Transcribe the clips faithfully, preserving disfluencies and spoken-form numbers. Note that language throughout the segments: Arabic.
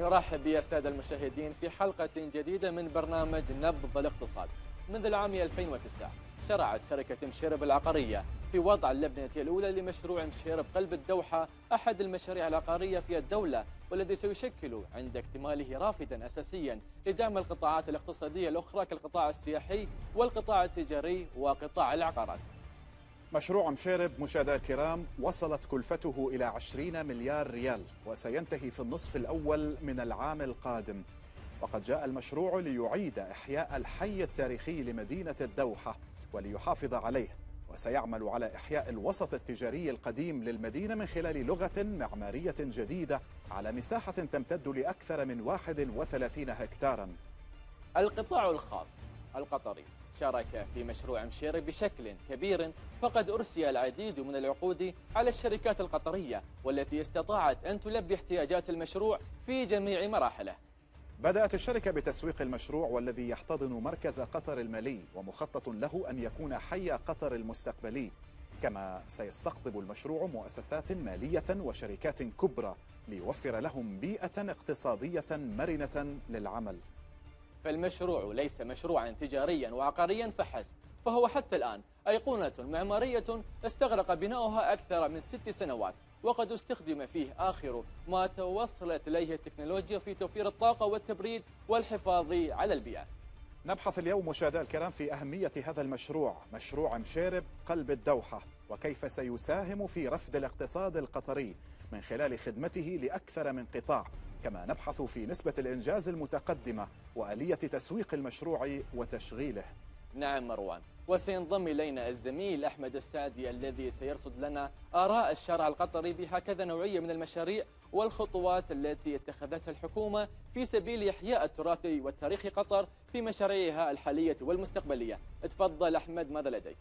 نرحب يا سادة المشاهدين في حلقة جديدة من برنامج نبض الاقتصاد. منذ العام ألفين وتسعة شرعت شركة مشيرب العقارية في وضع اللبنة الأولى لمشروع مشيرب قلب الدوحة، أحد المشاريع العقارية في الدولة، والذي سيشكل عند اكتماله رافدا أساسيا لدعم القطاعات الاقتصادية الأخرى كالقطاع السياحي والقطاع التجاري وقطاع العقارات. مشروع مشيرب مشاهدينا الكرام وصلت كلفته إلى عشرين مليار ريال وسينتهي في النصف الأول من العام القادم. وقد جاء المشروع ليعيد إحياء الحي التاريخي لمدينة الدوحة وليحافظ عليه، وسيعمل على إحياء الوسط التجاري القديم للمدينة من خلال لغة معمارية جديدة على مساحة تمتد لأكثر من واحد وثلاثين هكتارا. القطاع الخاص القطري شارك في مشروع مشيرب بشكل كبير، فقد أرسي العديد من العقود على الشركات القطرية والتي استطاعت أن تلبي احتياجات المشروع في جميع مراحله. بدأت الشركة بتسويق المشروع والذي يحتضن مركز قطر المالي، ومخطط له أن يكون حي قطر المستقبلي، كما سيستقطب المشروع مؤسسات مالية وشركات كبرى ليوفر لهم بيئة اقتصادية مرنة للعمل. فالمشروع ليس مشروعا تجاريا وعقاريا فحسب، فهو حتى الآن أيقونة معمارية استغرق بناؤها أكثر من ست سنوات، وقد استخدم فيه آخر ما توصلت إليه التكنولوجيا في توفير الطاقة والتبريد والحفاظ على البيئة. نبحث اليوم مشاهدينا الكرام في أهمية هذا المشروع، مشروع مشيرب قلب الدوحة، وكيف سيساهم في رفد الاقتصاد القطري من خلال خدمته لأكثر من قطاع، كما نبحث في نسبة الإنجاز المتقدمة وآلية تسويق المشروع وتشغيله. نعم مروان، وسينضم إلينا الزميل أحمد السعدي الذي سيرصد لنا آراء الشارع القطري بهكذا نوعية من المشاريع والخطوات التي اتخذتها الحكومة في سبيل إحياء التراث والتاريخ قطر في مشاريعها الحالية والمستقبلية. تفضل أحمد، ماذا لديك؟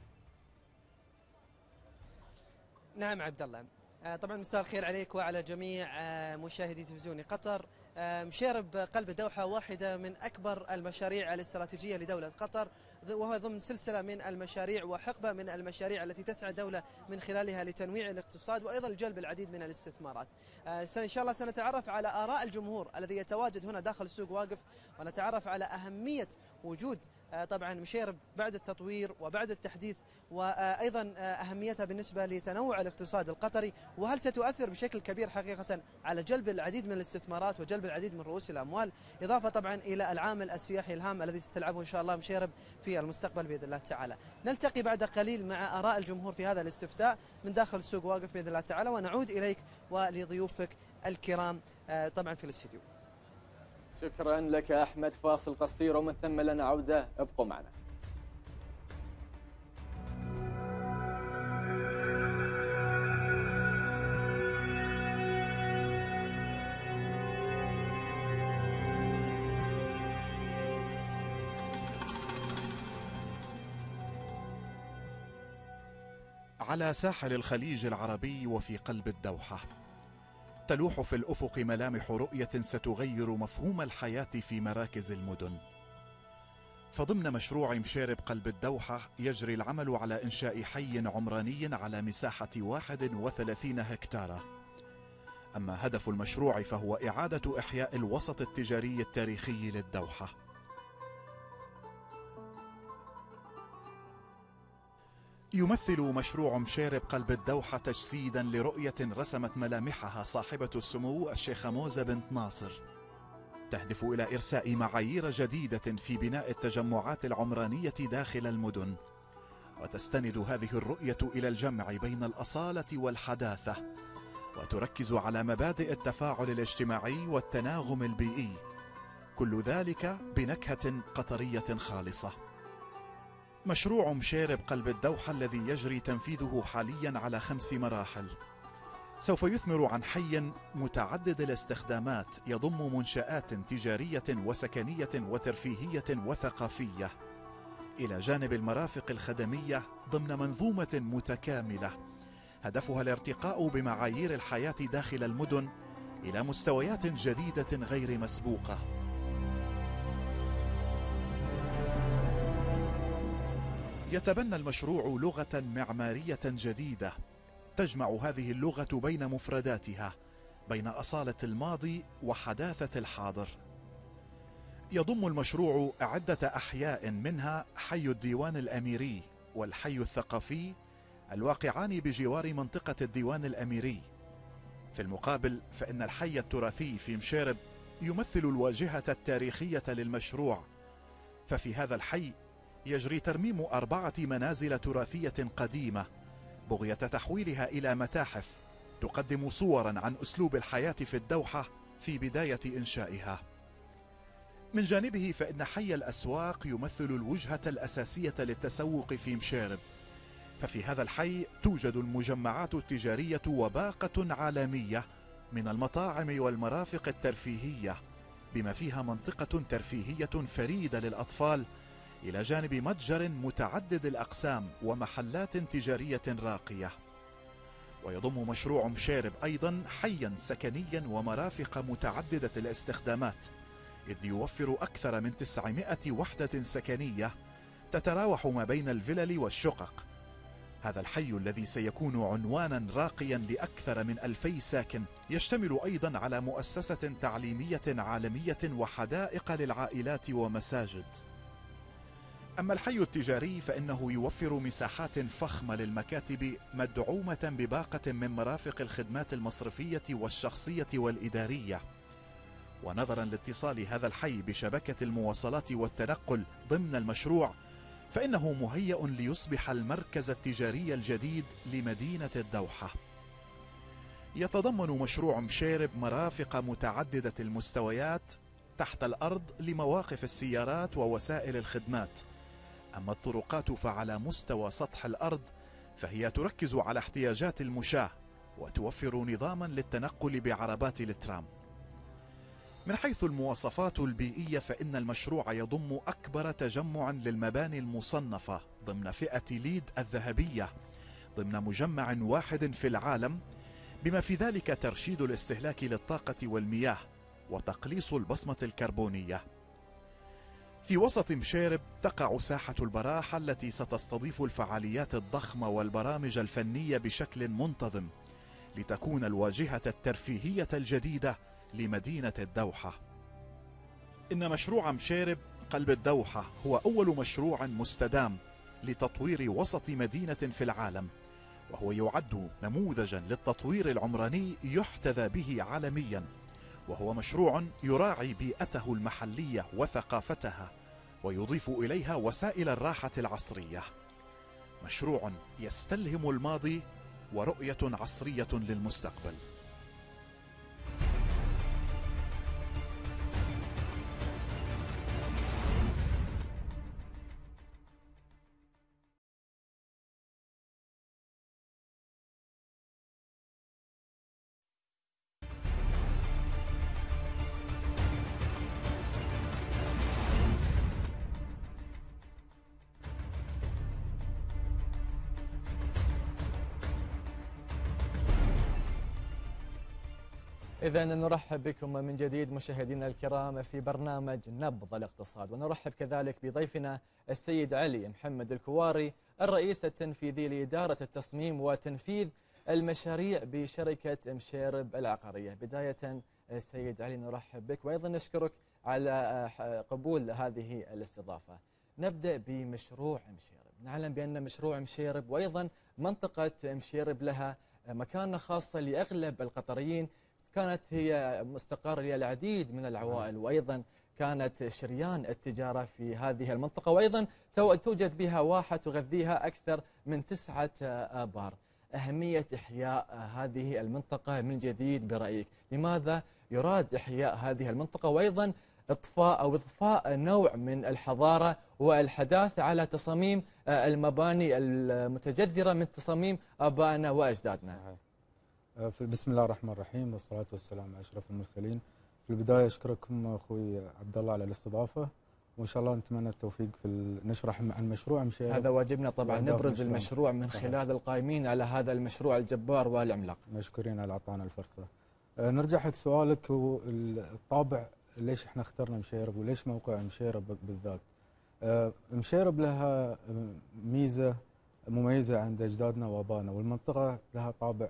نعم عبد الله، طبعا مساء الخير عليك وعلى جميع مشاهدي تلفزيون قطر. مشيرب قلب الدوحة واحدة من أكبر المشاريع الاستراتيجية لدولة قطر، وهو ضمن سلسلة من المشاريع وحقبة من المشاريع التي تسعى الدولة من خلالها لتنويع الاقتصاد وأيضا جلب العديد من الاستثمارات. إن شاء الله سنتعرف على آراء الجمهور الذي يتواجد هنا داخل السوق واقف، ونتعرف على أهمية وجود طبعا مشيرب بعد التطوير وبعد التحديث، وأيضا أهميتها بالنسبة لتنوع الاقتصاد القطري، وهل ستؤثر بشكل كبير حقيقة على جلب العديد من الاستثمارات وجلب العديد من رؤوس الأموال، إضافة طبعا إلى العامل السياحي الهام الذي ستلعبه إن شاء الله مشيرب في المستقبل بإذن الله تعالى. نلتقي بعد قليل مع آراء الجمهور في هذا الاستفتاء من داخل السوق واقف بإذن الله تعالى، ونعود إليك ولضيوفك الكرام طبعا في الاستديو. شكرا لك أحمد، فاصل قصير ومن ثم لنا عودة، ابقوا معنا. على ساحل الخليج العربي وفي قلب الدوحة تلوح في الأفق ملامح رؤية ستغير مفهوم الحياة في مراكز المدن. فضمن مشروع مشيرب قلب الدوحة يجري العمل على إنشاء حي عمراني على مساحة واحد وثلاثين هكتارا. أما هدف المشروع فهو إعادة إحياء الوسط التجاري التاريخي للدوحة. يمثل مشروع مشيرب قلب الدوحة تجسيدا لرؤية رسمت ملامحها صاحبة السمو الشيخة موزة بنت ناصر، تهدف إلى إرساء معايير جديدة في بناء التجمعات العمرانية داخل المدن، وتستند هذه الرؤية إلى الجمع بين الأصالة والحداثة، وتركز على مبادئ التفاعل الاجتماعي والتناغم البيئي، كل ذلك بنكهة قطرية خالصة. مشروع مشيرب قلب الدوحة الذي يجري تنفيذه حاليا على خمس مراحل سوف يثمر عن حي متعدد الاستخدامات يضم منشآت تجارية وسكنية وترفيهية وثقافية، إلى جانب المرافق الخدمية ضمن منظومة متكاملة هدفها الارتقاء بمعايير الحياة داخل المدن إلى مستويات جديدة غير مسبوقة. يتبنى المشروع لغة معمارية جديدة تجمع هذه اللغة بين مفرداتها بين أصالة الماضي وحداثة الحاضر. يضم المشروع عدة أحياء، منها حي الديوان الأميري والحي الثقافي الواقعان بجوار منطقة الديوان الأميري. في المقابل فإن الحي التراثي في مشيرب يمثل الواجهة التاريخية للمشروع، ففي هذا الحي يجري ترميم أربعة منازل تراثية قديمة بغية تحويلها إلى متاحف تقدم صورا عن أسلوب الحياة في الدوحة في بداية إنشائها. من جانبه فإن حي الأسواق يمثل الوجهة الأساسية للتسوق في مشيرب، ففي هذا الحي توجد المجمعات التجارية وباقة عالمية من المطاعم والمرافق الترفيهية، بما فيها منطقة ترفيهية فريدة للأطفال، إلى جانب متجر متعدد الأقسام ومحلات تجارية راقية. ويضم مشروع مشيرب أيضا حيا سكنيا ومرافق متعددة الاستخدامات، إذ يوفر أكثر من تسعمائة وحدة سكنية تتراوح ما بين الفلل والشقق. هذا الحي الذي سيكون عنوانا راقيا لأكثر من ألفي ساكن يشتمل أيضا على مؤسسة تعليمية عالمية وحدائق للعائلات ومساجد. أما الحي التجاري فإنه يوفر مساحات فخمة للمكاتب مدعومة بباقة من مرافق الخدمات المصرفية والشخصية والإدارية. ونظرا لاتصال هذا الحي بشبكة المواصلات والتنقل ضمن المشروع، فإنه مهيأ ليصبح المركز التجاري الجديد لمدينة الدوحة. يتضمن مشروع مشيرب مرافق متعددة المستويات تحت الأرض لمواقف السيارات ووسائل الخدمات. أما الطرقات فعلى مستوى سطح الأرض فهي تركز على احتياجات المشاة وتوفر نظاما للتنقل بعربات الترام. من حيث المواصفات البيئية فإن المشروع يضم أكبر تجمع للمباني المصنفة ضمن فئة ليد الذهبية ضمن مجمع واحد في العالم، بما في ذلك ترشيد الاستهلاك للطاقة والمياه وتقليص البصمة الكربونية. في وسط مشيرب تقع ساحة البراحة التي ستستضيف الفعاليات الضخمة والبرامج الفنية بشكل منتظم، لتكون الواجهة الترفيهية الجديدة لمدينة الدوحة. إن مشروع مشيرب قلب الدوحة هو أول مشروع مستدام لتطوير وسط مدينة في العالم، وهو يعد نموذجا للتطوير العمراني يحتذى به عالميا، وهو مشروع يراعي بيئته المحلية وثقافتها ويضيف إليها وسائل الراحة العصرية. مشروع يستلهم الماضي ورؤية عصرية للمستقبل. إذا نرحب بكم من جديد مشاهدينا الكرام في برنامج نبض الاقتصاد، ونرحب كذلك بضيفنا السيد علي محمد الكواري الرئيس التنفيذي لإدارة التصميم وتنفيذ المشاريع بشركة مشيرب العقارية. بداية السيد علي نرحب بك وأيضا نشكرك على قبول هذه الاستضافة. نبدأ بمشروع مشيرب. نعلم بأن مشروع مشيرب وأيضا منطقة مشيرب لها مكانة خاصة لأغلب القطريين، كانت هي مستقر للعديد من العوائل، وأيضا كانت شريان التجارة في هذه المنطقة، وأيضا توجد بها واحة تغذيها أكثر من تسعة آبار. أهمية إحياء هذه المنطقة من جديد برأيك، لماذا يراد إحياء هذه المنطقة وأيضا إضفاء أو إضفاء نوع من الحضارة والحداثة على تصاميم المباني المتجذرة من تصاميم آبائنا وأجدادنا؟ بسم الله الرحمن الرحيم والصلاة والسلام على أشرف المرسلين. في البداية أشكركم أخوي عبد الله على الاستضافة، وإن شاء الله نتمنى التوفيق في نشرح عن مشروع مشيرب. هذا واجبنا طبعا، نبرز المشروع من خلال القائمين على هذا المشروع الجبار والعملاق. مشكورين على إعطانا الفرصة. نرجع حق سؤالك، والطابع ليش احنا اخترنا مشيرب وليش موقع مشيرب بالذات. مشيرب لها ميزة مميزة عند أجدادنا وآبائنا، والمنطقة لها طابع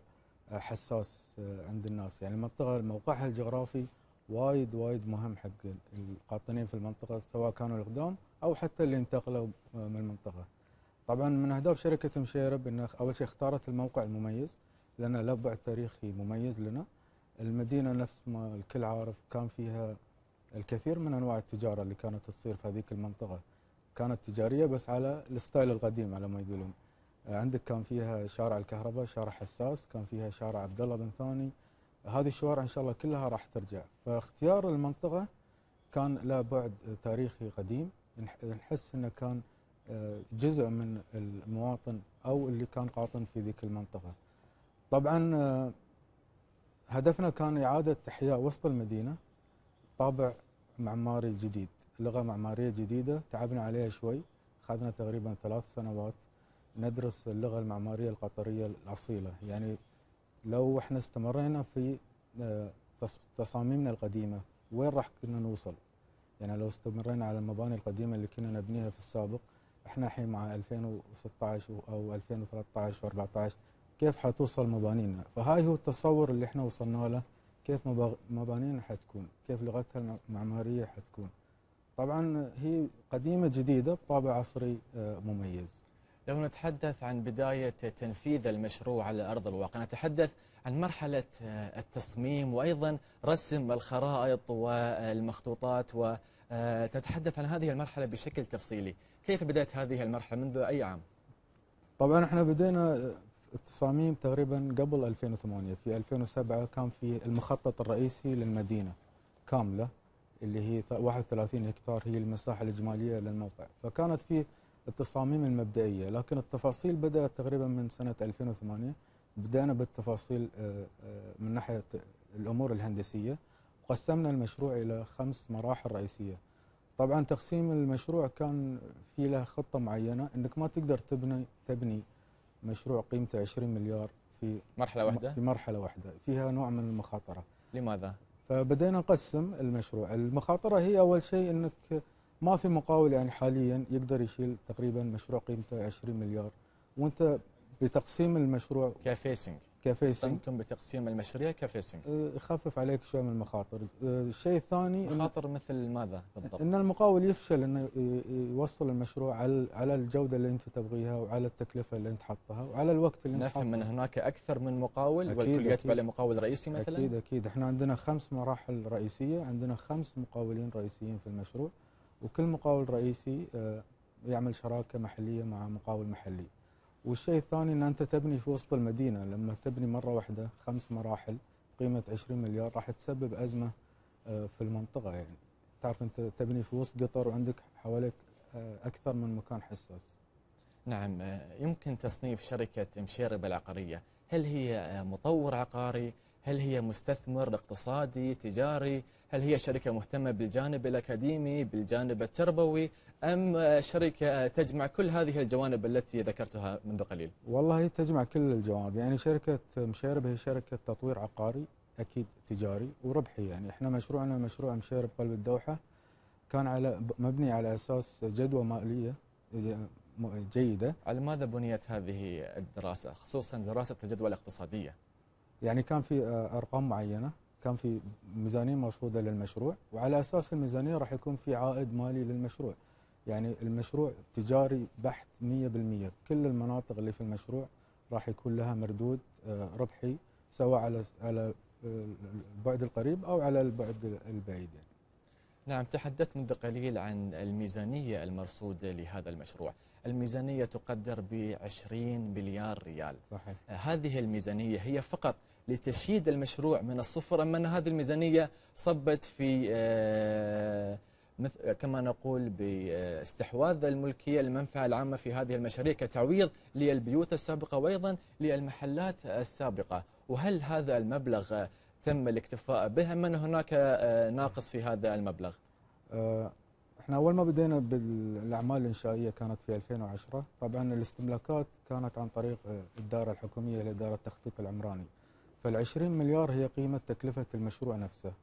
حساس عند الناس. يعني المنطقة موقعها الجغرافي وايد وايد مهم حق القاطنين في المنطقة، سواء كانوا القدام أو حتى اللي انتقلوا من المنطقة. طبعا من أهداف شركة مشيرب أن أول شيء اختارت الموقع المميز، لأن له بعد تاريخي مميز لنا. المدينة نفس ما الكل عارف كان فيها الكثير من أنواع التجارة اللي كانت تصير في هذيك المنطقة، كانت تجارية بس على الستايل القديم على ما يقولون. عندك كان فيها شارع الكهرباء، شارع حساس، كان فيها شارع عبد الله بن ثاني. هذه الشوارع ان شاء الله كلها راح ترجع. فاختيار المنطقه كان له بعد تاريخي قديم، نحس انه كان جزء من المواطن او اللي كان قاطن في ذيك المنطقه. طبعا هدفنا كان اعاده احياء وسط المدينه طابع معماري جديد، لغه معماريه جديده تعبنا عليها شوي، اخذنا تقريبا ثلاث سنوات ندرس اللغة المعمارية القطرية الأصيلة. يعني لو احنا استمرينا في تصاميمنا القديمة وين راح كنا نوصل؟ يعني لو استمرينا على المباني القديمة اللي كنا نبنيها في السابق، احنا الحين مع ألفين وستة عشر أو ألفين وثلاثة عشر وأربعة عشر كيف حتوصل مبانينا؟ فهاي هو التصور اللي احنا وصلنا له، كيف مبانينا حتكون، كيف لغتها المعمارية حتكون. طبعا هي قديمة جديدة بطابع عصري مميز. لو نتحدث عن بداية تنفيذ المشروع على أرض الواقع، نتحدث عن مرحلة التصميم وأيضا رسم الخرائط والمخطوطات، وتتحدث عن هذه المرحلة بشكل تفصيلي. كيف بدأت هذه المرحلة؟ منذ أي عام؟ طبعا احنا بدينا التصاميم تقريبا قبل ألفين وثمانية. في ألفين وسبعة كان في المخطط الرئيسي للمدينة كاملة اللي هي واحد وثلاثين هكتار، هي المساحة الإجمالية للموقع. فكانت في التصاميم المبدئية، لكن التفاصيل بدأت تقريبا من سنة ألفين وثمانية. بدأنا بالتفاصيل من ناحية الأمور الهندسية، وقسمنا المشروع إلى خمس مراحل رئيسية. طبعا تقسيم المشروع كان في له خطة معينة، أنك ما تقدر تبني تبني مشروع قيمته عشرين مليار في مرحلة واحدة، في مرحلة واحدة فيها نوع من المخاطرة. لماذا؟ فبدينا نقسم المشروع. المخاطرة هي أول شيء أنك ما في مقاول يعني حاليا يقدر يشيل تقريبا مشروع قيمته عشرين مليار، وانت بتقسيم المشروع كفيسنج كفيسنج قمتم بتقسيم المشاريع كفيسنج، يخفف عليك شوي من المخاطر. الشيء الثاني مخاطر مثل ماذا بالضبط؟ ان المقاول يفشل انه يوصل المشروع على على الجوده اللي انت تبغيها وعلى التكلفه اللي انت حطها وعلى الوقت اللي انت حطه. نفهم من هناك اكثر من مقاول والكل يتبع لمقاول رئيسي مثلا؟ اكيد اكيد. احنا عندنا خمس مراحل رئيسيه، عندنا خمس مقاولين رئيسيين في المشروع، وكل مقاول رئيسي يعمل شراكه محليه مع مقاول محلي. والشيء الثاني ان انت تبني في وسط المدينه، لما تبني مره واحده خمس مراحل قيمه عشرين مليار راح تسبب ازمه في المنطقه. يعني تعرف انت تبني في وسط قطر وعندك حواليك اكثر من مكان حساس. نعم. يمكن تصنيف شركه مشيرب العقاريه، هل هي مطور عقاري؟ هل هي مستثمر اقتصادي تجاري؟ هل هي شركة مهتمة بالجانب الأكاديمي بالجانب التربوي، أم شركة تجمع كل هذه الجوانب التي ذكرتها منذ قليل؟ والله هي تجمع كل الجوانب. يعني شركة مشيرب هي شركة تطوير عقاري أكيد تجاري وربحي. يعني احنا مشروعنا مشروع مشيرب قلب الدوحة كان على مبني على أساس جدوى مالية جيدة. على ماذا بنيت هذه الدراسة، خصوصا دراسة الجدوى الاقتصادية؟ يعني كان في أرقام معينة، كان في ميزانية مرصودة للمشروع، وعلى أساس الميزانية راح يكون في عائد مالي للمشروع. يعني المشروع تجاري بحت مئة بالمئة، كل المناطق اللي في المشروع راح يكون لها مردود ربحي، سواء على على البعد القريب أو على البعد البعيد. يعني. نعم، تحدثت منذ قليل عن الميزانية المرصودة لهذا المشروع. الميزانية تقدر بعشرين مليار ريال. صحيح. هذه الميزانية هي فقط لتشييد المشروع من الصفر، أم أن هذه الميزانية صبت في كما نقول باستحواذ الملكية المنفعة العامة في هذه المشاريع كتعويض للبيوت السابقة وأيضا للمحلات السابقة؟ وهل هذا المبلغ تم الاكتفاء به أم أن هناك ناقص في هذا المبلغ؟ احنا أول ما بدينا بالأعمال الإنشائية كانت في ألفين وعشرة. طبعا الاستملاكات كانت عن طريق الدائرة الحكومية لإدارة التخطيط العمراني. فالعشرين مليار هي قيمة تكلفة المشروع نفسه.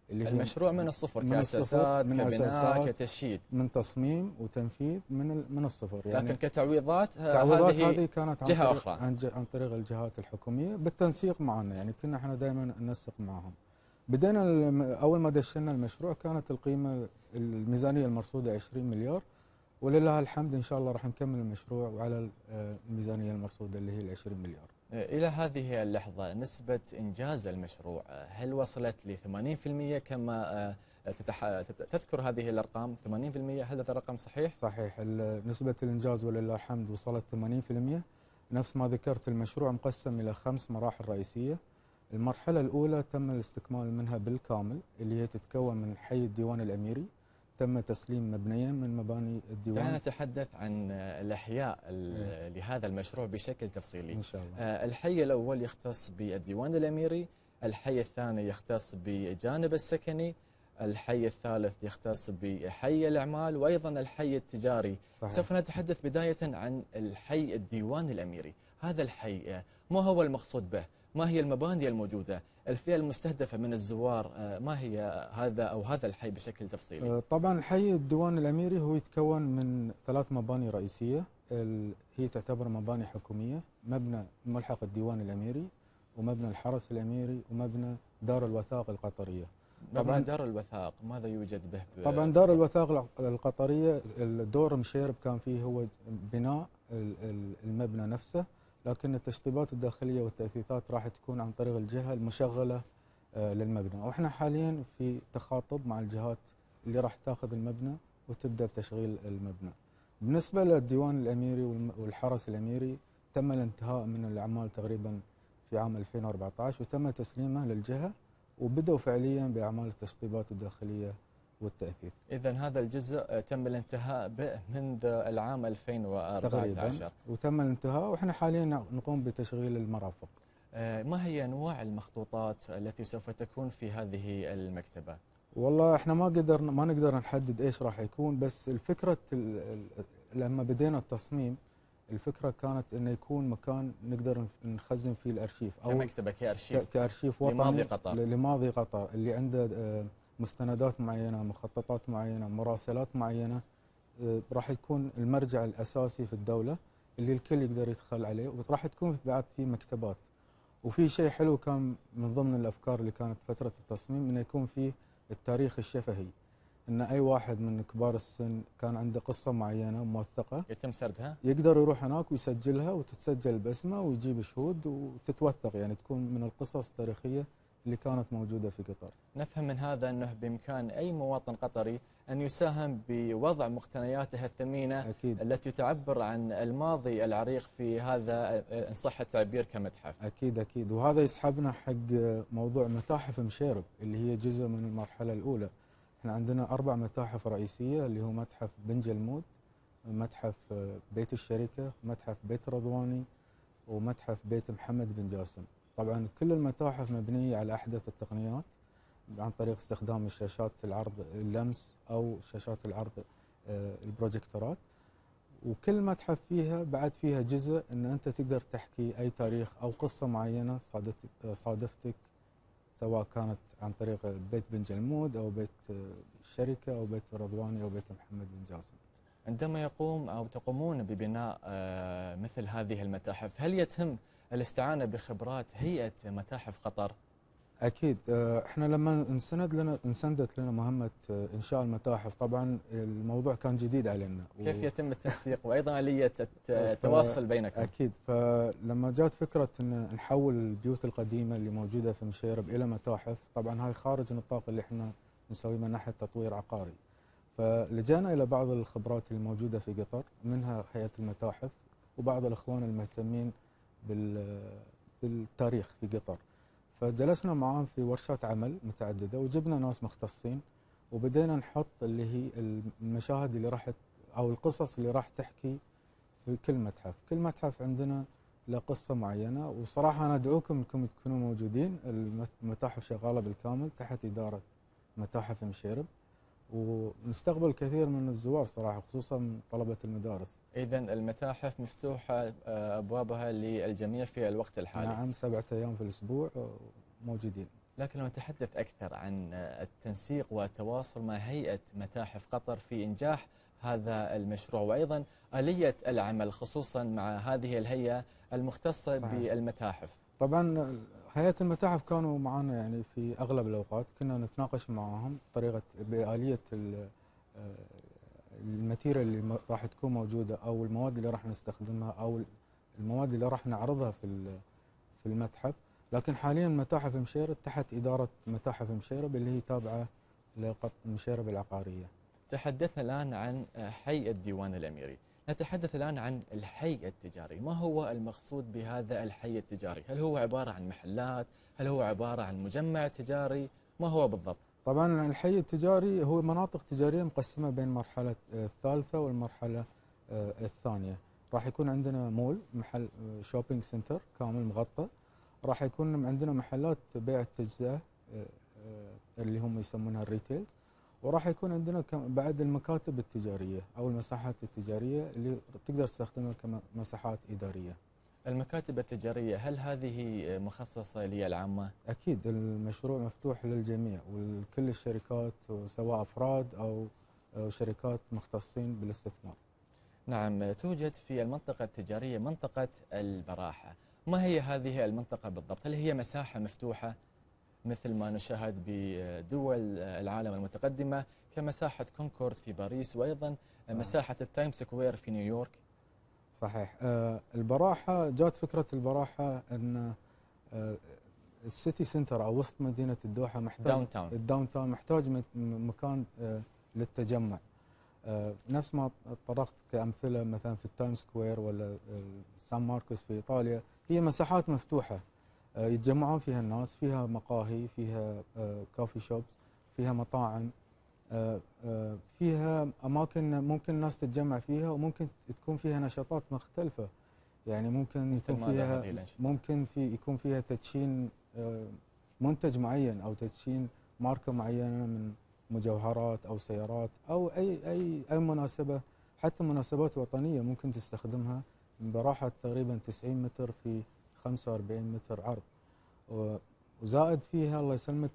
اللي هي المشروع من الصفر، من الصفر، كأساسات، من كبناء، أساسات، كتشييد، من تصميم وتنفيذ من ال- من الصفر يعني. لكن كتعويضات التعويضات هذه هذه كانت عن جهة طريق أخرى. عن, ج- عن طريق الجهات الحكوميه بالتنسيق معنا، يعني كنا احنا دائما ننسق معهم. بدينا الم- اول ما دشنا المشروع كانت القيمه الميزانيه المرصوده عشرين مليار، ولله الحمد ان شاء الله راح نكمل المشروع وعلى ال- آه، الميزانيه المرصوده اللي هي ال عشرين مليار. إلى هذه اللحظة نسبة إنجاز المشروع هل وصلت ل ثمانين بالمئة كما تتح... تذكر هذه الأرقام؟ ثمانين بالمئة، هل هذا الرقم صحيح؟ صحيح، ال- نسبه الانجاز ولله الحمد وصلت ثمانين بالمئة. نفس ما ذكرت المشروع مقسم الى خمس مراحل رئيسيه. المرحله الاولى تم الاستكمال منها بالكامل، اللي هي تتكون من حي الديوان الاميري، تم تسليم مبنيين من مباني الديوان. دعنا نتحدث عن الأحياء ال- لهذا المشروع بشكل تفصيلي. ان شاء الله. آه، الحي الأول يختص بالديوان الأميري، الحي الثاني يختص بجانب السكني، الحي الثالث يختص بحي الأعمال، وأيضا الحي التجاري. صحيح. سوف نتحدث بداية عن الحي الديوان الأميري. هذا الحي آه، ما هو المقصود به؟ ما هي المباني الموجودة؟ الفئة المستهدفة من الزوار آه، ما هي هذا أو هذا الحي بشكل تفصيلي؟ آه، طبعا حي الديوان الاميري هو يتكون من ثلاث مباني رئيسيه، ال- هي تعتبر مباني حكوميه، مبنى ملحق الديوان الاميري، ومبنى الحرس الاميري، ومبنى دار الوثائق القطريه. طبعا دار الوثائق ماذا يوجد به؟ ب- طبعا دار الوثائق القطريه الدور مشيرب كان فيه هو بناء ال- ال- المبنى نفسه، لكن التشطيبات الداخليه والتاثيثات راح تكون عن طريق الجهه المشغله آه، للمبنى، واحنا حاليا في تخاطب مع الجهات اللي راح تاخذ المبنى وتبدا بتشغيل المبنى. بالنسبه للديوان الاميري والم- والحرس الاميري تم الانتهاء من الاعمال تقريبا في عام ألفين وأربعة عشر، وتم تسليمه للجهه وبدأوا فعليا باعمال التشطيبات الداخليه والتاثيث. إذا هذا الجزء آه، تم الانتهاء به منذ العام ألفين وأربعة تقريبا عشر. وتم الانتهاء، واحنا حاليا نقوم بتشغيل المرافق. آه، ما هي أنواع المخطوطات التي سوف تكون في هذه المكتبة؟ والله احنا ما قدرنا ما نقدر نحدد ايش راح يكون، بس الفكره ال- ال- لما بدينا التصميم الفكره كانت انه يكون مكان نقدر نخزن فيه الارشيف او كمكتبة كأرشيف ك- كارشيف وطني لماضي قطر. ل- لماضي قطر اللي عنده آه، مستندات معينه، مخططات معينه، مراسلات معينه، آه، راح يكون المرجع الاساسي في الدوله اللي الكل يقدر يدخل عليه، وراح تكون بعد في مكتبات. وفي شيء حلو كان من ضمن الافكار اللي كانت فتره التصميم انه يكون فيه التاريخ الشفهي، ان اي واحد من كبار السن كان عنده قصه معينه موثقه يتم سردها؟ يقدر يروح هناك ويسجلها وتتسجل باسمه ويجيب شهود وتتوثق، يعني تكون من القصص التاريخيه اللي كانت موجوده في قطر. نفهم من هذا أنه بإمكان أي مواطن قطري أن يساهم بوضع مقتنياته الثمينة اكيد التي تعبر عن الماضي العريق في هذا إن صح التعبير كمتحف. اكيد اكيد وهذا يسحبنا حق موضوع متاحف مشيرب اللي هي جزء من المرحله الاولى. احنا عندنا اربع متاحف رئيسيه اللي هو متحف بن جلمود، متحف بيت الشركه، متحف بيت رضواني، ومتحف بيت محمد بن جاسم. طبعا كل المتاحف مبنيه على احدث التقنيات عن طريق استخدام الشاشات العرض اللمس او شاشات العرض آه، البروجيكتورات. وكل متحف فيها بعد فيها جزء ان انت تقدر تحكي اي تاريخ او قصه معينه صادفتك صادفتك سواء كانت عن طريق بيت بن جلمود او بيت الشركه او بيت رضواني او بيت محمد بن جاسم. عندما يقوم أو تقومون ببناء آه، مثل هذه المتاحف، هل يتم الاستعانة بخبرات هيئة متاحف قطر؟ اكيد آه، احنا لما انسند لنا انسندت لنا مهمه آه، انشاء المتاحف، طبعا الموضوع كان جديد علينا. كيف يتم التنسيق وايضا اليه التواصل بينكم؟ اكيد، فلما جات فكره ان نحول البيوت القديمه اللي موجوده في مشيرب الى متاحف، طبعا هاي خارج نطاق اللي احنا نسويه من ناحيه تطوير عقاري. فلجأنا الى بعض الخبرات الموجوده في قطر، منها هيئه المتاحف وبعض الاخوان المهتمين بالتاريخ في قطر. فجلسنا معاهم في ورشات عمل متعدده وجبنا ناس مختصين وبدينا نحط اللي هي المشاهد اللي راح او القصص اللي راح تحكي في كل متحف. كل متحف عندنا له قصه معينه، وصراحه انا ادعوكم انكم تكونوا موجودين. المتاحف شغاله بالكامل تحت اداره متاحف مشيرب، ونستقبل كثير من الزوار صراحه خصوصا طلبه المدارس. اذا المتاحف مفتوحه ابوابها للجميع في الوقت الحالي؟ نعم، سبعة ايام في الاسبوع موجودين. لكن لو نتحدث أكثر عن التنسيق والتواصل مع هيئة متاحف قطر في إنجاح هذا المشروع، وأيضا آلية العمل خصوصا مع هذه الهيئة المختصة صحيح. بالمتاحف. طبعا هيئة المتاحف كانوا معنا يعني في أغلب الأوقات، كنا نتناقش معهم طريقة بآلية الماتيريال اللي راح تكون موجودة أو المواد اللي راح نستخدمها أو المواد اللي راح نعرضها في في المتحف. لكن حاليا متاحف مشيرب تحت إدارة متاحف مشيرب اللي هي تابعة لمشيرب العقارية. تحدثنا الآن عن حي الديوان الأميري، نتحدث الآن عن الحي التجاري. ما هو المقصود بهذا الحي التجاري؟ هل هو عبارة عن محلات؟ هل هو عبارة عن مجمع تجاري؟ ما هو بالضبط؟ طبعا الحي التجاري هو مناطق تجارية مقسمة بين المرحلة الثالثة والمرحلة الثانية. راح يكون عندنا مول، محل شوبينج سنتر كامل مغطى، راح يكون عندنا محلات بيع التجزئة اللي هم يسمونها الريتيلز، وراح يكون عندنا بعد المكاتب التجارية أو المساحات التجارية اللي تقدر تستخدمها كمساحات إدارية. المكاتب التجارية هل هذه مخصصة للعامة؟ أكيد، المشروع مفتوح للجميع ولكل الشركات سواء أفراد أو شركات مختصين بالاستثمار. نعم، توجد في المنطقة التجارية منطقة البراحة. ما هي هذه المنطقة بالضبط؟ هل هي مساحة مفتوحة مثل ما نشاهد بدول العالم المتقدمة كمساحة كونكورد في باريس وأيضا مساحة التايم سكوير في نيويورك؟ صحيح. آه البراحة جات فكرة البراحة أن آه السيتي سنتر أو وسط مدينة الدوحة محتاج داون تاون الداون تاون محتاج مكان آه للتجمع. آه نفس ما طرقت كأمثلة مثلا في التايم سكوير ولا سان ماركوس في إيطاليا، هي مساحات مفتوحة آه يتجمعون فيها الناس، فيها مقاهي، فيها آه كافي شوبس، فيها مطاعم، آه آه فيها أماكن ممكن الناس تتجمع فيها، وممكن تكون فيها نشاطات مختلفة. يعني ممكن يكون فيها ممكن في يكون فيها تدشين آه منتج معين أو تدشين ماركة معينة من مجوهرات أو سيارات أو أي أي أي مناسبة، حتى مناسبات وطنية ممكن تستخدمها براحة تقريبا تسعين متر في خمسة وأربعين متر عرض. وزائد فيها الله يسلمك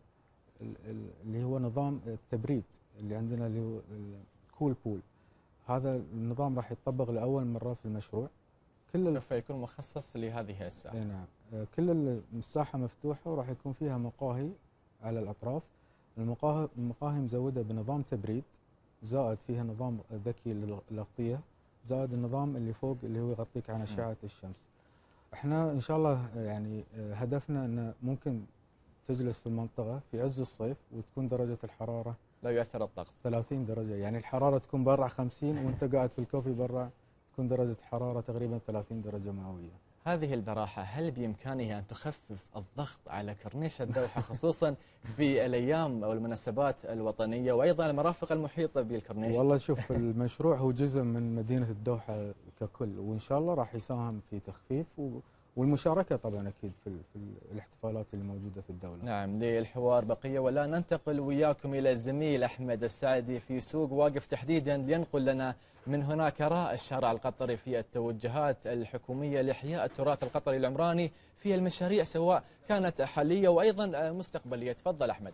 اللي هو نظام التبريد اللي عندنا اللي هو الكول بول. هذا النظام راح يتطبق لأول مرة في المشروع. كل سوف يكون مخصص لهذه الساعة. نعم، كل المساحة مفتوحة وراح يكون فيها مقاهي على الأطراف. المقاهي المقاهي مزودة بنظام تبريد، زائد فيها نظام ذكي للأغطية، زائد النظام اللي فوق اللي هو يغطيك عن أشعة الشمس. احنا إن شاء الله يعني هدفنا أن ممكن تجلس في المنطقة في عز الصيف وتكون درجة الحرارة لا يؤثر الطقس ثلاثين درجة، يعني الحرارة تكون برا خمسين وانت قاعد في الكوفي برا تكون درجة حرارة تقريبا ثلاثين درجة مئوية. هذه البراحة هل بإمكانها أن تخفف الضغط على كورنيش الدوحة خصوصا في الأيام أو المناسبات الوطنية وأيضا المرافق المحيطة بالكورنيش؟ والله شوف، المشروع هو جزء من مدينة الدوحة ككل، وإن شاء الله راح يساهم في تخفيف والمشاركة طبعا أكيد في, في الاحتفالات اللي موجودة في الدولة. نعم، للحوار بقية ولا ننتقل وياكم إلى الزميل أحمد السعدي في سوق واقف تحديدا لينقل لنا من هناك آراء الشارع القطري في التوجهات الحكومية لإحياء التراث القطري العمراني في المشاريع سواء كانت حالية وأيضا مستقبلية. تفضل أحمد.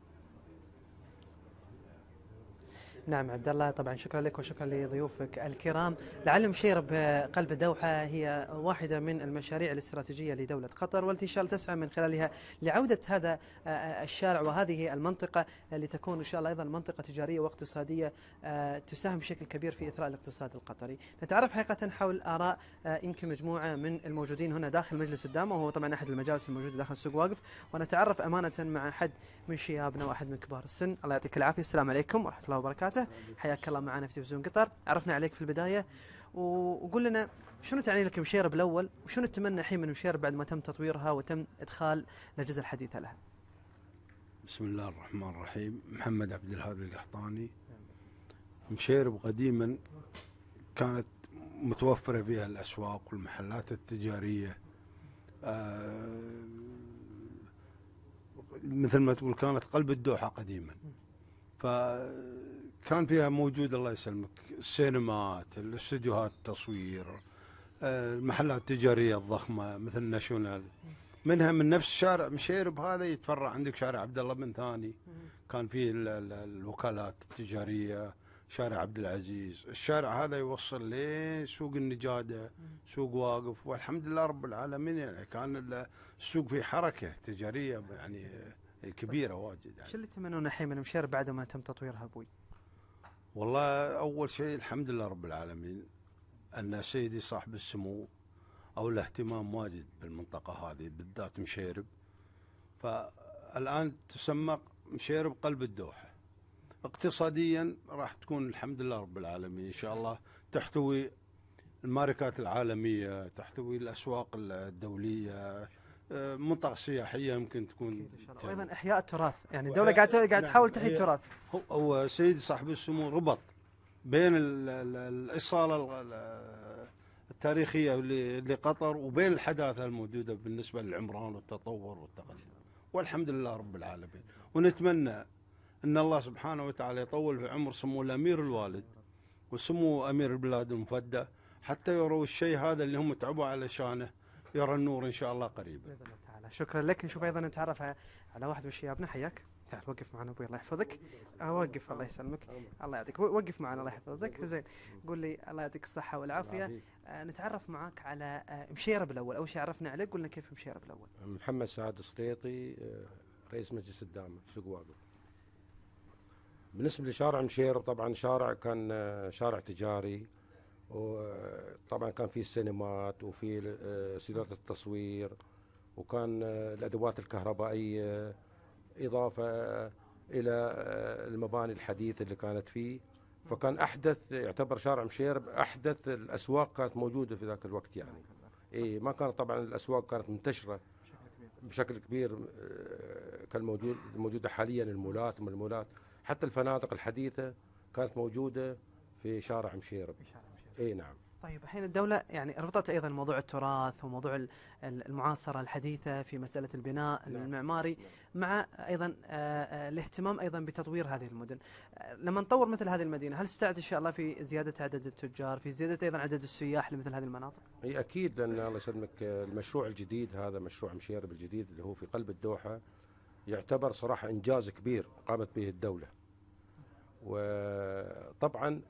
نعم عبد الله، طبعا شكرا لك وشكرا لضيوفك الكرام. لعل مشيرب قلب الدوحة هي واحدة من المشاريع الاستراتيجية لدولة قطر، والتي إن شاء الله تسعى من خلالها لعودة هذا الشارع وهذه المنطقة لتكون إن شاء الله أيضا منطقة تجارية واقتصادية تساهم بشكل كبير في إثراء الاقتصاد القطري. نتعرف حقيقة حول آراء يمكن مجموعة من الموجودين هنا داخل مجلس الدامة، وهو طبعا أحد المجالس الموجودة داخل سوق واقف، ونتعرف أمانة مع أحد من شيابنا وأحد من كبار السن. الله يعطيك العافية. السلام عليكم ورحمة الله وبركاته. حياك الله معنا في تلفزيون قطر. عرفنا عليك في البداية وقول لنا شنو تعني لك مشيرب الأول، وشنو تتمنى الحين من مشيرب بعد ما تم تطويرها وتم إدخال الأجهزة الحديثة لها؟ بسم الله الرحمن الرحيم. محمد عبد الهادي القحطاني. مشيرب قديما كانت متوفرة فيها الأسواق والمحلات التجارية، آه مثل ما تقول كانت قلب الدوحة قديما، فكان فيها موجود الله يسلمك السينمات، الاستديوهات التصوير، المحلات التجارية الضخمة مثل ناشونال، منها من نفس شارع مشيرب هذا يتفرع عندك شارع عبد الله بن ثاني، كان فيه ال ال الوكالات التجاريه، شارع عبد العزيز. الشارع هذا يوصل لسوق النجاده، سوق واقف، والحمد لله رب العالمين يعني كان السوق فيه حركه تجاريه يعني كبيره واجد يعني. شو اللي تتمنون الحين من مشيرب بعد ما تم تطويرها ابوي؟ والله اول شيء الحمد لله رب العالمين ان سيدي صاحب السمو او الاهتمام واجد بالمنطقه هذه بالذات مشيرب. فالان تسمى مشيرب قلب الدوحه. اقتصاديا راح تكون الحمد لله رب العالمين ان شاء الله تحتوي الماركات العالميه، تحتوي الاسواق الدوليه، منطقه سياحيه يمكن تكون. وايضا احياء التراث، يعني الدوله قاعده قاعد تحاول تحيي التراث. هو سيدي صاحب السمو ربط بين ال ال الاصاله التاريخيه لقطر وبين الحداثه الموجوده بالنسبه للعمران والتطور والتقدم، والحمد لله رب العالمين. ونتمنى ان الله سبحانه وتعالى يطول في عمر سمو الامير الوالد وسمو امير البلاد المفدى حتى يروا الشيء هذا اللي هم تعبوا على شانه يرى النور ان شاء الله قريبا باذن الله تعالى. شكرا لك. نشوف ايضا نتعرف على واحد من شيابنا. حياك، تعال وقف معنا ابوي الله يحفظك. وقف الله يسلمك. الله يعطيك، وقف معنا الله يحفظك. زين، قول لي الله يعطيك الصحه والعافيه. آه نتعرف معاك على آه مشيرب الاول. اول شيء عرفنا عليك، قلنا كيف مشيرب الاول. محمد سعد السطيطي، رئيس مجلس الدعم سوق واقف. بالنسبه لشارع مشيرب طبعا شارع كان شارع تجاري، وطبعا كان فيه السينمات وفي سيارات التصوير، وكان الادوات الكهربائيه، اضافه الى المباني الحديثه اللي كانت فيه. فكان احدث، يعتبر شارع مشيرب احدث الاسواق كانت موجوده في ذاك الوقت يعني. اي ما كانت طبعا الاسواق كانت منتشره بشكل كبير كان موجود موجوده حاليا المولات ومن المولات، حتى الفنادق الحديثه كانت موجوده في شارع مشيرب. اي نعم. طيب الحين الدولة يعني ربطت أيضا موضوع التراث وموضوع المعاصرة الحديثة في مسألة البناء نعم. المعماري، مع أيضا الاهتمام أيضا بتطوير هذه المدن. لما نطور مثل هذه المدينة، هل تستعد إن شاء الله في زيادة عدد التجار، في زيادة أيضا عدد السياح لمثل هذه المناطق؟ اي أكيد، لأن الله يسلمك المشروع الجديد هذا، مشروع مشيرب الجديد اللي هو في قلب الدوحة، يعتبر صراحة إنجاز كبير قامت به الدولة. وطبعا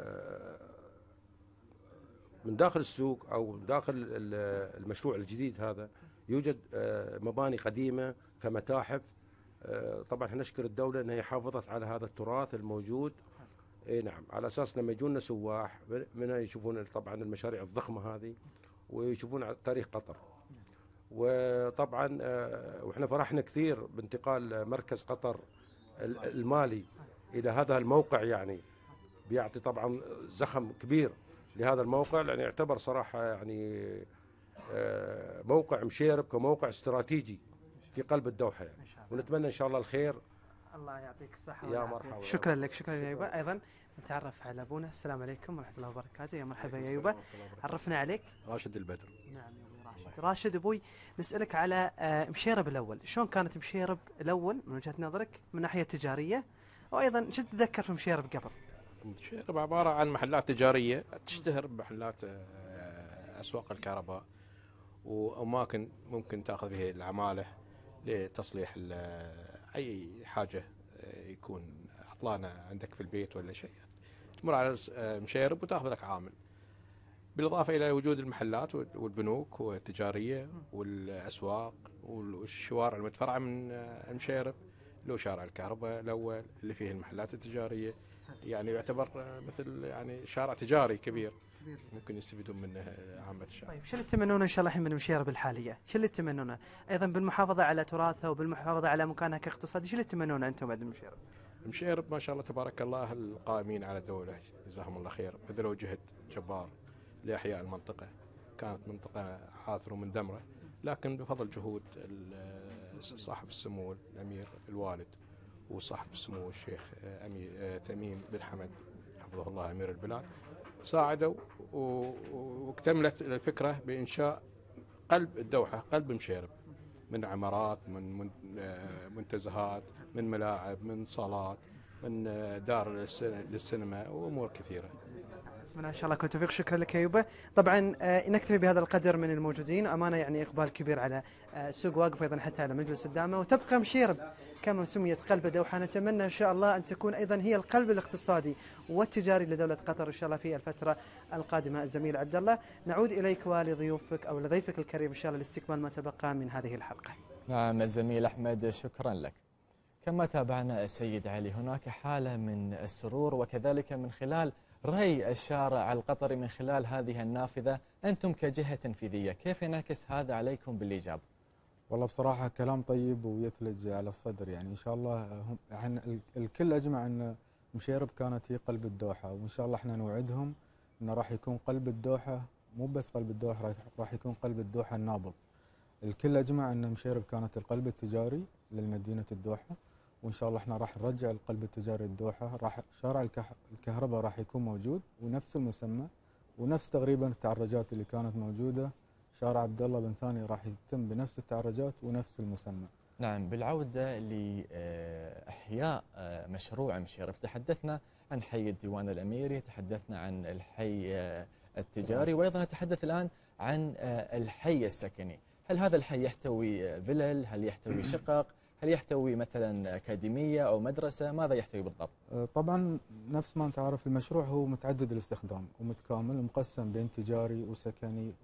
من داخل السوق أو داخل المشروع الجديد هذا يوجد مباني قديمة كمتاحف. طبعا احنا نشكر الدولة أنها حافظت على هذا التراث الموجود. اي نعم، على أساس لما يجونا سواح من يشوفون طبعا المشاريع الضخمة هذه ويشوفون تاريخ قطر. وطبعا واحنا فرحنا كثير بانتقال مركز قطر المالي إلى هذا الموقع، يعني بيعطي طبعا زخم كبير لهذا الموقع، لأن يعتبر صراحة يعني موقع مشيرب كموقع استراتيجي في قلب الدوحة يعني. ونتمنى إن شاء الله الخير. الله يعطيك الصحة يا مرحبا. شكرا لك، شكرا يا أيوبا. أيضا نتعرف على أبونا. السلام عليكم ورحمة الله وبركاته. يا مرحبا يا أيوبا، عرفنا عليك. راشد البدر. نعم يا أبوي راشد. راشد أبوي، نسألك على مشيرب الأول. شلون كانت مشيرب الأول من وجهة نظرك من ناحية تجارية، وأيضا شو تتذكر في مشيرب قبل؟ مشيرب عبارة عن محلات تجارية تشتهر بمحلات أسواق الكهرباء وأماكن ممكن تأخذ فيها العمالة لتصليح أي حاجة يكون عطلانة عندك في البيت ولا شيء، تمر على مشيرب وتأخذ لك عامل. بالإضافة إلى وجود المحلات والبنوك والتجارية والأسواق والشوارع المتفرعة من مشيرب، له شارع الكهرباء الأول اللي فيه المحلات التجارية، يعني يعتبر مثل يعني شارع تجاري كبير ممكن يستفيدون منه عامة الشعب. طيب شو اللي تتمنونه إن شاء الله الحين من مشيرب الحالية؟ شو اللي تتمنونه؟ أيضا بالمحافظة على تراثها وبالمحافظة على مكانها كاقتصادي، شو اللي تتمنونه أنتم بعد مشيرب؟ مشيرب ما شاء الله تبارك الله القائمين على الدولة جزاهم الله خير بذلوا جهد جبار لإحياء المنطقة. كانت منطقة عاثرة ومندمرة، لكن بفضل جهود صاحب السمو الأمير الوالد وصاحب السمو الشيخ أمير تميم بن حمد حفظه الله أمير البلاد، ساعدوا واكتملت الفكرة بإنشاء قلب الدوحة، قلب مشيرب، من عمارات، من منتزهات، من ملاعب، من صالات، من دار للسينما وأمور كثيرة. أتمنى إن شاء الله كل توفيق. شكرا لك يا يوبا. طبعا آه نكتفي بهذا القدر من الموجودين، أمانة يعني إقبال كبير على آه سوق واقف، أيضا حتى على مجلس الدعمة، وتبقى مشيرب كما سميت قلب دوحة. نتمنى إن شاء الله أن تكون أيضا هي القلب الاقتصادي والتجاري لدولة قطر إن شاء الله في الفترة القادمة. الزميل عبد الله، نعود إليك ولضيوفك أو لضيفك الكريم إن شاء الله لاستكمال ما تبقى من هذه الحلقة. نعم الزميل أحمد، شكرا لك. كما تابعنا السيد علي، هناك حالة من السرور وكذلك من خلال رأي الشارع القطري من خلال هذه النافذة، أنتم كجهة تنفيذية كيف ينعكس هذا عليكم بالإيجاب؟ والله بصراحة كلام طيب ويثلج على الصدر، يعني إن شاء الله هم يعني الكل أجمع أن مشيرب كانت هي قلب الدوحة، وإن شاء الله احنا نوعدهم أنه راح يكون قلب الدوحة، مو بس قلب الدوحة، راح يكون قلب الدوحة النابض. الكل أجمع أن مشيرب كانت القلب التجاري للمدينة الدوحة، وإن شاء الله احنا راح نرجع القلب التجاري الدوحة. راح شارع الكهرباء راح يكون موجود ونفس المسمى ونفس تقريبا التعرجات اللي كانت موجودة. شارع عبد الله بن ثاني راح يتم بنفس التعرجات ونفس المسمى. نعم، بالعودة لإحياء مشروع مشيرب، تحدثنا عن حي الديوان الأميري، تحدثنا عن الحي التجاري، وأيضا نتحدث الآن عن الحي السكني. هل هذا الحي يحتوي فلل؟ هل يحتوي شقق؟ هل يحتوي مثلا أكاديمية أو مدرسة؟ ماذا يحتوي بالضبط؟ طبعا نفس ما أنت عارف المشروع هو متعدد الاستخدام ومتكامل، ومقسم بين تجاري وسكني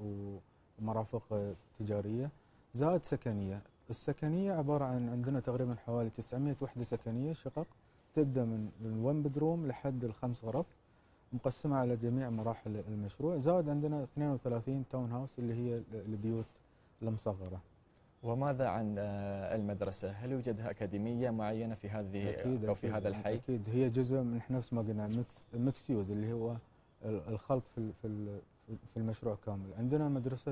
ومرافق تجارية زائد سكنية. السكنية عبارة عن عندنا تقريبا حوالي تسعمئة وحدة سكنية شقق، تبدأ من الون بدروم لحد الخمس غرف، مقسمة على جميع مراحل المشروع. زائد عندنا اثنين وثلاثين تاون هاوس اللي هي البيوت المصغرة. وماذا عن المدرسة؟ هل يوجد أكاديمية معينة في هذه أكيد أو في أكيد هذا الحي؟ أكيد هي جزء من نفس ما قلنا ميكس, ميكس يوز اللي هو الخلط في في في المشروع كامل. عندنا مدرسة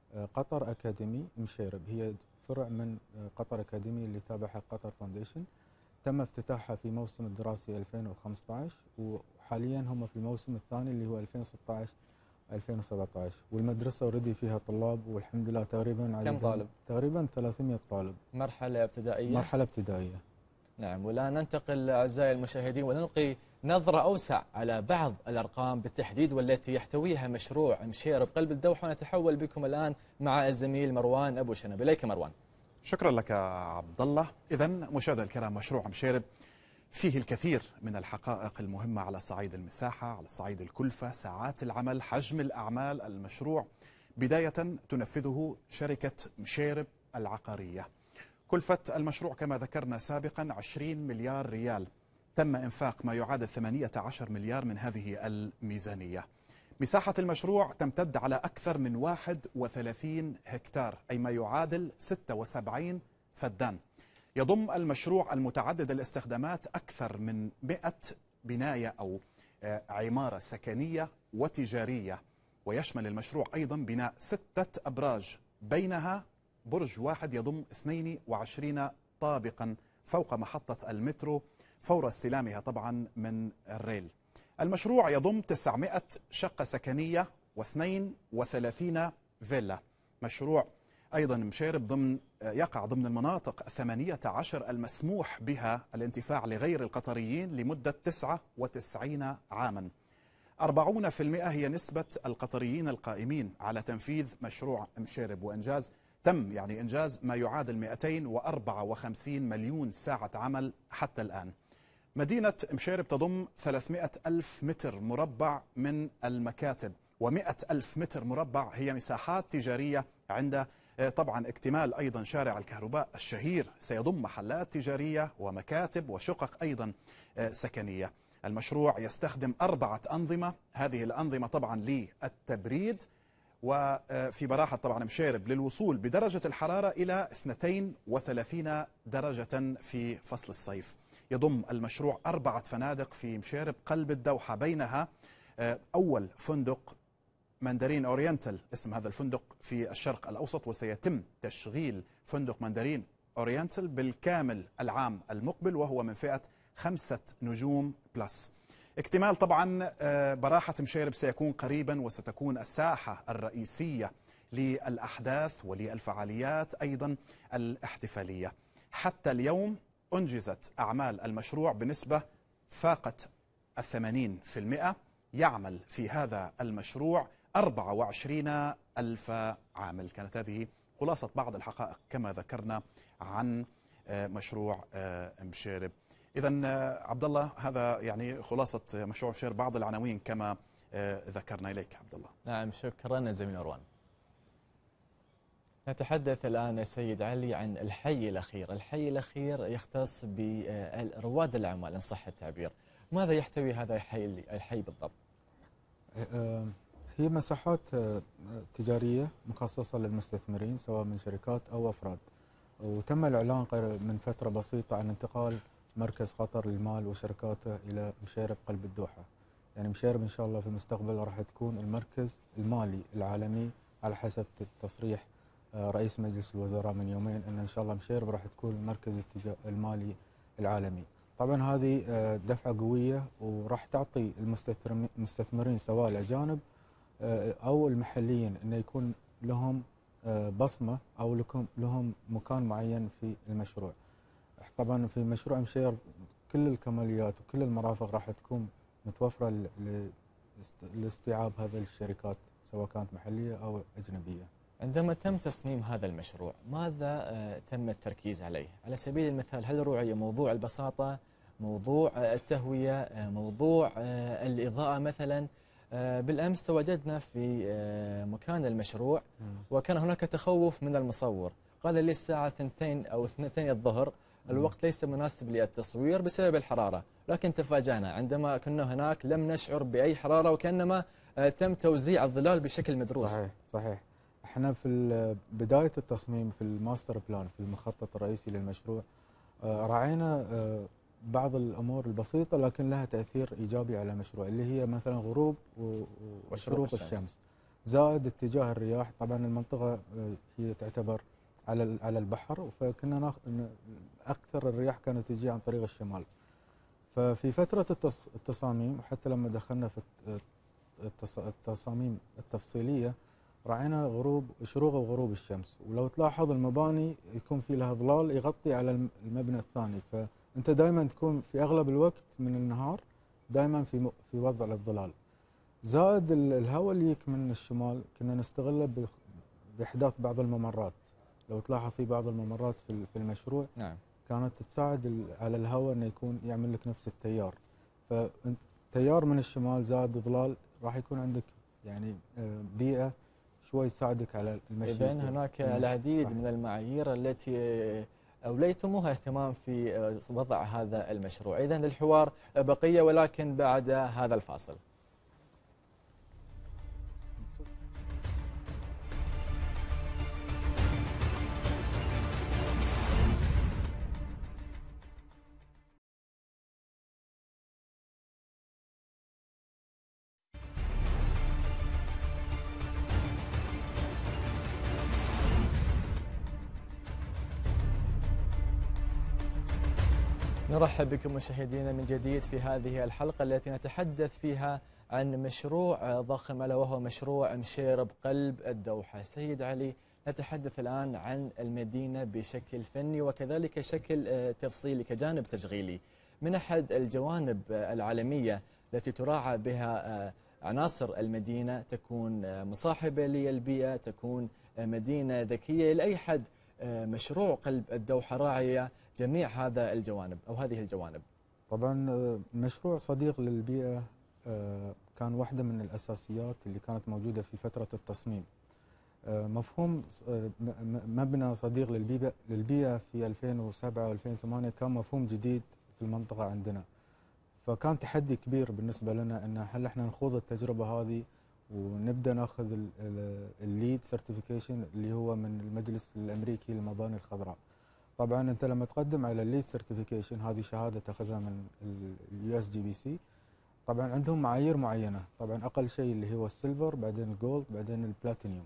قطر أكاديمي مشيرب، هي فرع من قطر أكاديمي اللي تابعها قطر فاونديشن، تم افتتاحها في موسم الدراسي ألفين وخمسة عشر، وحاليا هم في الموسم الثاني اللي هو ألفين وستة عشر ألفين وسبعة عشر، والمدرسة اوريدي فيها طلاب والحمد لله تقريبا كم طالب؟ تقريبا ثلاثمئة طالب. مرحلة ابتدائية؟ مرحلة ابتدائية. نعم. والآن ننتقل أعزائي المشاهدين ونلقي نظرة أوسع على بعض الأرقام بالتحديد والتي يحتويها مشروع مشيرب قلب الدوحة، ونتحول بكم الآن مع الزميل مروان أبو شنب. إليك مروان. شكرا لك عبد الله. إذا مشاهدينا الكرام، مشروع مشيرب فيه الكثير من الحقائق المهمة على صعيد المساحة، على صعيد الكلفة، ساعات العمل، حجم الأعمال. المشروع بداية تنفذه شركة مشيرب العقارية. كلفة المشروع كما ذكرنا سابقا عشرين مليار ريال، تم إنفاق ما يعادل ثمانية عشر مليار من هذه الميزانية. مساحة المشروع تمتد على أكثر من واحد وثلاثين هكتار، أي ما يعادل ستة وسبعين فدان. يضم المشروع المتعدد الاستخدامات أكثر من مئة بناية أو عمارة سكنية وتجارية، ويشمل المشروع أيضا بناء ستة أبراج، بينها برج واحد يضم اثنين وعشرين طابقا فوق محطة المترو فور استلامها طبعا من الريل. المشروع يضم تسعمئة شقة سكنية واثنين وثلاثين فيلا. مشروع أيضا مشيرب ضمن يقع ضمن المناطق الثمانية عشر المسموح بها الانتفاع لغير القطريين لمدة تسعة وتسعين عاما. أربعين بالمئة هي نسبة القطريين القائمين على تنفيذ مشروع مشيرب، وإنجاز تم يعني إنجاز ما يعادل مئتين وأربعة وخمسين مليون ساعة عمل حتى الآن. مدينة مشيرب تضم ثلاثمئة ألف متر مربع من المكاتب، ومئة ألف متر مربع هي مساحات تجارية. عند طبعا اكتمال أيضا شارع الكهرباء الشهير سيضم محلات تجارية ومكاتب وشقق أيضا سكنية. المشروع يستخدم أربعة أنظمة، هذه الأنظمة طبعا للتبريد، وفي براحة طبعا مشيرب للوصول بدرجة الحرارة إلى اثنتين وثلاثين درجة في فصل الصيف. يضم المشروع أربعة فنادق في مشيرب قلب الدوحة، بينها أول فندق ماندرين أورينتال، اسم هذا الفندق في الشرق الأوسط، وسيتم تشغيل فندق ماندرين أورينتال بالكامل العام المقبل، وهو من فئة خمسة نجوم بلس. اكتمال طبعا براحة مشيرب سيكون قريبا، وستكون الساحة الرئيسية للأحداث وللفعاليات أيضا الاحتفالية. حتى اليوم أنجزت أعمال المشروع بنسبة فاقت الثمانين في المئة، يعمل في هذا المشروع أربعة وعشرين ألف عامل. كانت هذه خلاصة بعض الحقائق كما ذكرنا عن مشروع مشيرب. إذن عبد الله، هذا يعني خلاصة مشروع مشيرب، بعض العناوين كما ذكرنا. إليك عبد الله. نعم، شكرا زميل مروان. نتحدث الآن سيد علي عن الحي الأخير. الحي الأخير يختص برواد الأعمال إن صح التعبير. ماذا يحتوي هذا الحي الحي بالضبط؟ هي مساحات تجارية مخصصة للمستثمرين سواء من شركات أو أفراد، وتم الإعلان من فترة بسيطة عن انتقال مركز قطر للمال وشركاته إلى مشيرب قلب الدوحة. يعني مشيرب إن شاء الله في المستقبل راح تكون المركز المالي العالمي على حسب تصريح رئيس مجلس الوزراء من يومين، أن إن شاء الله مشيرب راح تكون المركز المالي العالمي. طبعا هذه دفعة قوية وراح تعطي المستثمرين سواء الأجانب أو المحليين أن يكون لهم بصمة أو لهم مكان معين في المشروع. طبعا في مشروع مشيرب كل الكماليات وكل المرافق راح تكون متوفرة لاستيعاب هذه الشركات سواء كانت محلية أو أجنبية. عندما تم تصميم هذا المشروع ماذا تم التركيز عليه؟ على سبيل المثال، هل رعي موضوع البساطة، موضوع التهوية، موضوع الإضاءة مثلا؟ بالأمس تواجدنا في مكان المشروع وكان هناك تخوف من المصور، قال لي الساعة اثنتين أو اثنتين الظهر الوقت ليس مناسب للتصوير بسبب الحرارة، لكن تفاجأنا عندما كنا هناك لم نشعر بأي حرارة وكأنما تم توزيع الظلال بشكل مدروس. صحيح صحيح. احنا في بداية التصميم في الماستر بلان في المخطط الرئيسي للمشروع راعينا بعض الأمور البسيطة لكن لها تأثير إيجابي على المشروع، اللي هي مثلا غروب وشروق الشمس. الشمس زائد اتجاه الرياح. طبعا المنطقة هي تعتبر على على البحر، فكنا ناخ... أكثر الرياح كانت تجي عن طريق الشمال. ففي فترة التص... التصاميم وحتى لما دخلنا في التص... التصاميم التفصيلية راعينا غروب شروق وغروب الشمس، ولو تلاحظ المباني يكون في لها ظلال يغطي على المبنى الثاني، فأنت دائما تكون في أغلب الوقت من النهار دائما في م... في وضع الظلال. زائد الهواء اللي يجيك من الشمال كنا نستغله بإحداث بعض الممرات. لو تلاحظ في بعض الممرات في في المشروع نعم كانت تساعد على الهواء انه يكون يعمل لك نفس التيار، فانت تيار من الشمال زائد ظلال راح يكون عندك يعني بيئه شوي تساعدك على المشي. إذن هناك العديد صحيح. من المعايير التي أوليتموها اهتمام في وضع هذا المشروع. إذن الحوار بقية ولكن بعد هذا الفاصل. نرحب بكم مشاهدينا من جديد في هذه الحلقة التي نتحدث فيها عن مشروع ضخم ألا وهو مشروع مشيرب قلب الدوحة. سيد علي، نتحدث الآن عن المدينة بشكل فني وكذلك شكل تفصيلي كجانب تشغيلي. من أحد الجوانب العالمية التي تراعى بها عناصر المدينة تكون مصاحبة للبيئة، تكون مدينة ذكية لأي حد. مشروع قلب الدوحة راعية جميع هذا الجوانب أو هذه الجوانب. طبعا مشروع صديق للبيئة كان واحدة من الأساسيات اللي كانت موجودة في فترة التصميم. مفهوم مبنى صديق للبيئة للبيئة في ألفين وسبعة وألفين وثمانية كان مفهوم جديد في المنطقة عندنا، فكان تحدي كبير بالنسبة لنا أن هل احنا نخوض التجربة هذه ونبدأ ناخذ الليد سيرتيفيكيشن اللي هو من المجلس الأمريكي للمباني الخضراء. طبعا انت لما تقدم على الليد سيرتيفيكيشن هذه شهاده تاخذها من اليو اس جي بي سي، طبعا عندهم معايير معينه، طبعا اقل شيء اللي هو السيلفر بعدين الجولد بعدين البلاتينيوم.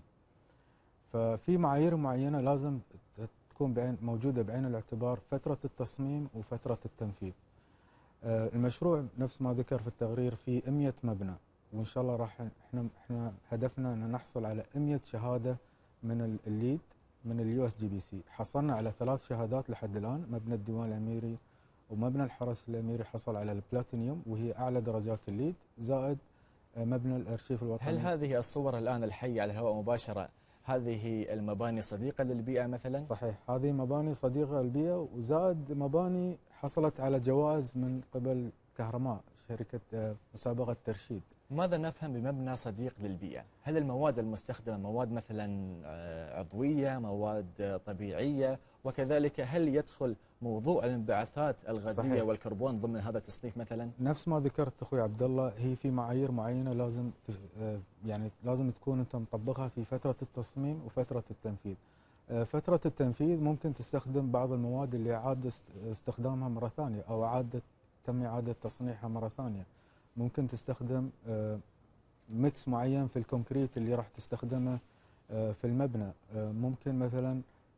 ففي معايير معينه لازم تكون بعين موجوده بعين الاعتبار فتره التصميم وفتره التنفيذ. المشروع نفس ما ذكر في التقرير في مئة مبنى، وان شاء الله راح احنا احنا هدفنا ان نحصل على مئة شهاده من الليد من اليو اس جي بي سي. حصلنا على ثلاث شهادات لحد الان، مبنى الديوان الاميري ومبنى الحرس الاميري حصل على البلاتينيوم وهي اعلى درجات الليد، زائد مبنى الأرشيف الوطني. هل هذه الصور الآن الحية على الهواء مباشرة هذه المباني صديقة للبيئة مثلا؟ صحيح، هذه مباني صديقة للبيئة، وزاد مباني حصلت على جوائز من قبل كهرماء شركة مسابقة ترشيد. ماذا نفهم بمبنى صديق للبيئة؟ هل المواد المستخدمة مواد مثلا عضوية، مواد طبيعية، وكذلك هل يدخل موضوع الانبعاثات الغازية صحيح. والكربون ضمن هذا التصنيف مثلا؟ نفس ما ذكرت اخوي عبد الله، هي في معايير معينة لازم يعني لازم تكون انت مطبقها في فترة التصميم وفترة التنفيذ. فترة التنفيذ ممكن تستخدم بعض المواد اللي عاد استخدامها مرة ثانية او عادة تم إعادة تصنيعها مرة ثانية. ممكن تستخدم ميكس معين في الكونكريت اللي راح تستخدمه في المبنى. ممكن مثلا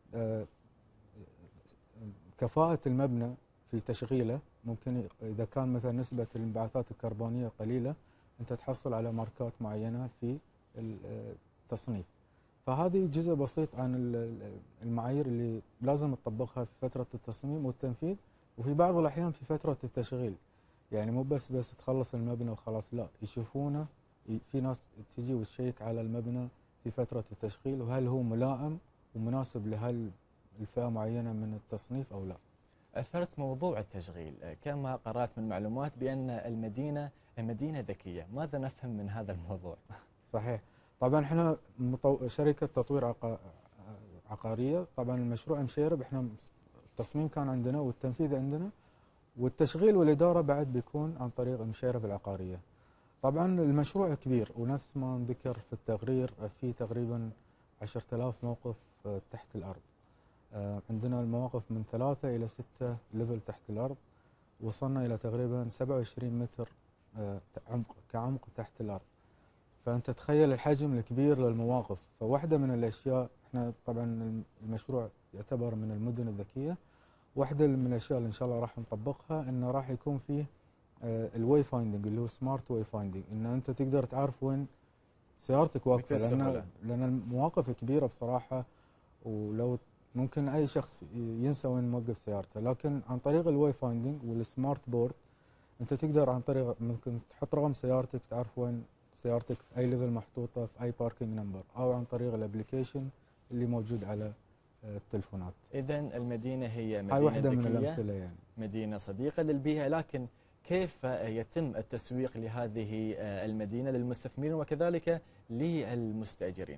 كفاءة المبنى في تشغيله، ممكن إذا كان مثلا نسبة الانبعاثات الكربونية قليلة أنت تحصل على ماركات معينة في التصنيف. فهذه جزء بسيط عن المعايير اللي لازم تطبقها في فترة التصميم والتنفيذ، وفي بعض الأحيان في فترة التشغيل. يعني مو بس بس تخلص المبنى وخلاص، لا، يشوفونه، في ناس تجي وتشيك على المبنى في فترة التشغيل وهل هو ملائم ومناسب لهال الفئة معينة من التصنيف أو لا. أثرت موضوع التشغيل، كما قرأت من معلومات بأن المدينة مدينة ذكية، ماذا نفهم من هذا الموضوع؟ صحيح، طبعا احنا مطو... شركة تطوير عق... عقارية. طبعا المشروع مشيرب احنا التصميم كان عندنا والتنفيذ عندنا، والتشغيل والإدارة بعد بيكون عن طريق مشيرب العقارية. طبعا المشروع كبير، ونفس ما ذكر في التقرير في تقريبا عشرة آلاف موقف تحت الأرض. عندنا المواقف من ثلاثة إلى ستة ليفل تحت الأرض، وصلنا إلى تقريبا سبعة وعشرين متر عمق كعمق تحت الأرض. فأنت تخيل الحجم الكبير للمواقف. فواحدة من الأشياء، احنا طبعا المشروع يعتبر من المدن الذكية، واحدة من الأشياء اللي إن شاء الله راح نطبقها إنه راح يكون فيه الواي فايندنج اللي هو سمارت واي فايندنج، إن أنت تقدر تعرف وين سيارتك واقفة، لأن لأن المواقف كبيرة بصراحة، ولو ممكن أي شخص ينسى وين موقف سيارته. لكن عن طريق الواي فايندنج والسمارت بورد أنت تقدر عن طريق ممكن تحط رقم سيارتك تعرف وين سيارتك في أي ليفل محطوطة في أي باركينج نمبر، أو عن طريق الابليكيشن اللي موجود على التلفونات. إذن المدينة هي مدينة هاي واحدة ذكية، من الأمثلة يعني. مدينة صديقة للبيئة، لكن كيف يتم التسويق لهذه المدينة للمستثمرين وكذلك للمستأجرين؟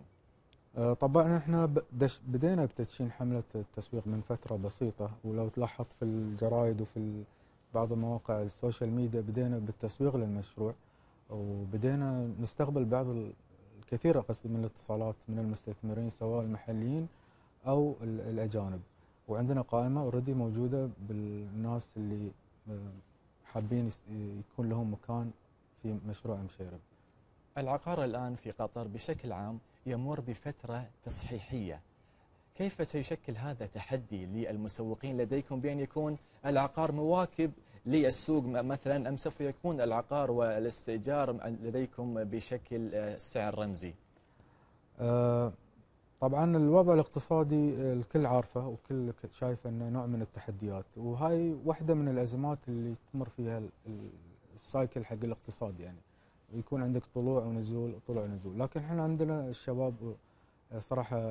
طبعا احنا بدينا بتدشين حملة التسويق من فترة بسيطة، ولو تلاحظ في الجرايد وفي بعض المواقع السوشيال ميديا بدينا بالتسويق للمشروع، وبدينا نستقبل بعض الكثير قصدي من الاتصالات من المستثمرين سواء المحليين أو الأجانب، وعندنا قائمة اوريدي موجودة بالناس اللي حابين يكون لهم مكان في مشروع مشيرب. العقار الآن في قطر بشكل عام يمر بفترة تصحيحية، كيف سيشكل هذا تحدي للمسوقين لديكم بأن يكون العقار مواكب للسوق مثلا، أم سوف يكون العقار والاستئجار لديكم بشكل سعر رمزي؟ أه طبعا الوضع الاقتصادي الكل عارفه وكل شايفه انه نوع من التحديات، وهاي واحده من الازمات اللي تمر فيها السايكل حق الاقتصاد، يعني يكون عندك طلوع ونزول طلوع ونزول. لكن احنا عندنا الشباب صراحه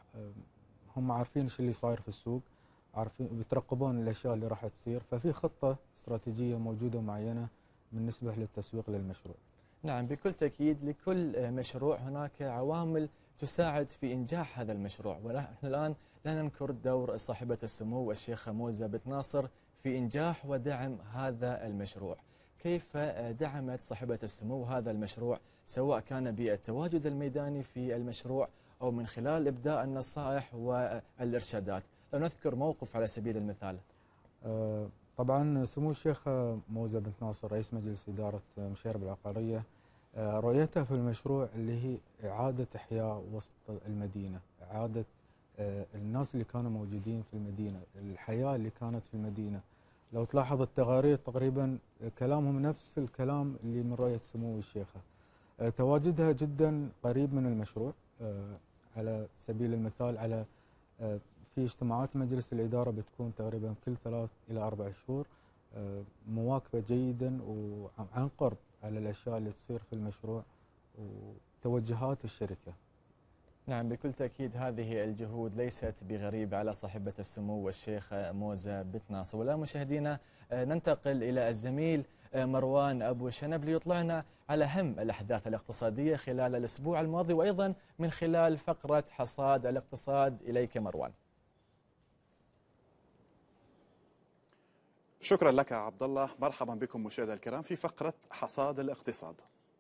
هم عارفين ايش اللي صاير في السوق، عارفين بيترقبون الاشياء اللي راح تصير، ففي خطه استراتيجيه موجوده معينه بالنسبه للتسويق للمشروع. نعم بكل تاكيد، لكل مشروع هناك عوامل تساعد في إنجاح هذا المشروع، ونحن الآن لا ننكر دور صاحبة السمو الشيخة موزة بنت ناصر في إنجاح ودعم هذا المشروع. كيف دعمت صاحبة السمو هذا المشروع، سواء كان بالتواجد الميداني في المشروع أو من خلال إبداء النصائح والإرشادات؟ لو نذكر موقف على سبيل المثال. أه طبعا سمو الشيخة موزة بنت ناصر رئيس مجلس إدارة مشيرب العقارية، رؤيتها في المشروع اللي هي إعادة إحياء وسط المدينة، إعادة الناس اللي كانوا موجودين في المدينة، الحياة اللي كانت في المدينة. لو تلاحظ التقارير تقريبا كلامهم نفس الكلام اللي من رؤية سمو الشيخة. تواجدها جدا قريب من المشروع، على سبيل المثال على في اجتماعات مجلس الإدارة بتكون تقريبا كل ثلاث إلى أربع شهور، مواكبة جيدا وعن قرب على الأشياء اللي تصير في المشروع وتوجهات الشركة. نعم بكل تأكيد هذه الجهود ليست بغريبة على صاحبة السمو الشيخة موزة بنت ناصر. والآن مشاهدينا ننتقل إلى الزميل مروان أبو شنب ليطلعنا على أهم الأحداث الاقتصادية خلال الأسبوع الماضي وأيضا من خلال فقرة حصاد الاقتصاد. إليك مروان. شكرا لك عبد الله. مرحبا بكم مشاهدينا الكرام في فقرة حصاد الاقتصاد.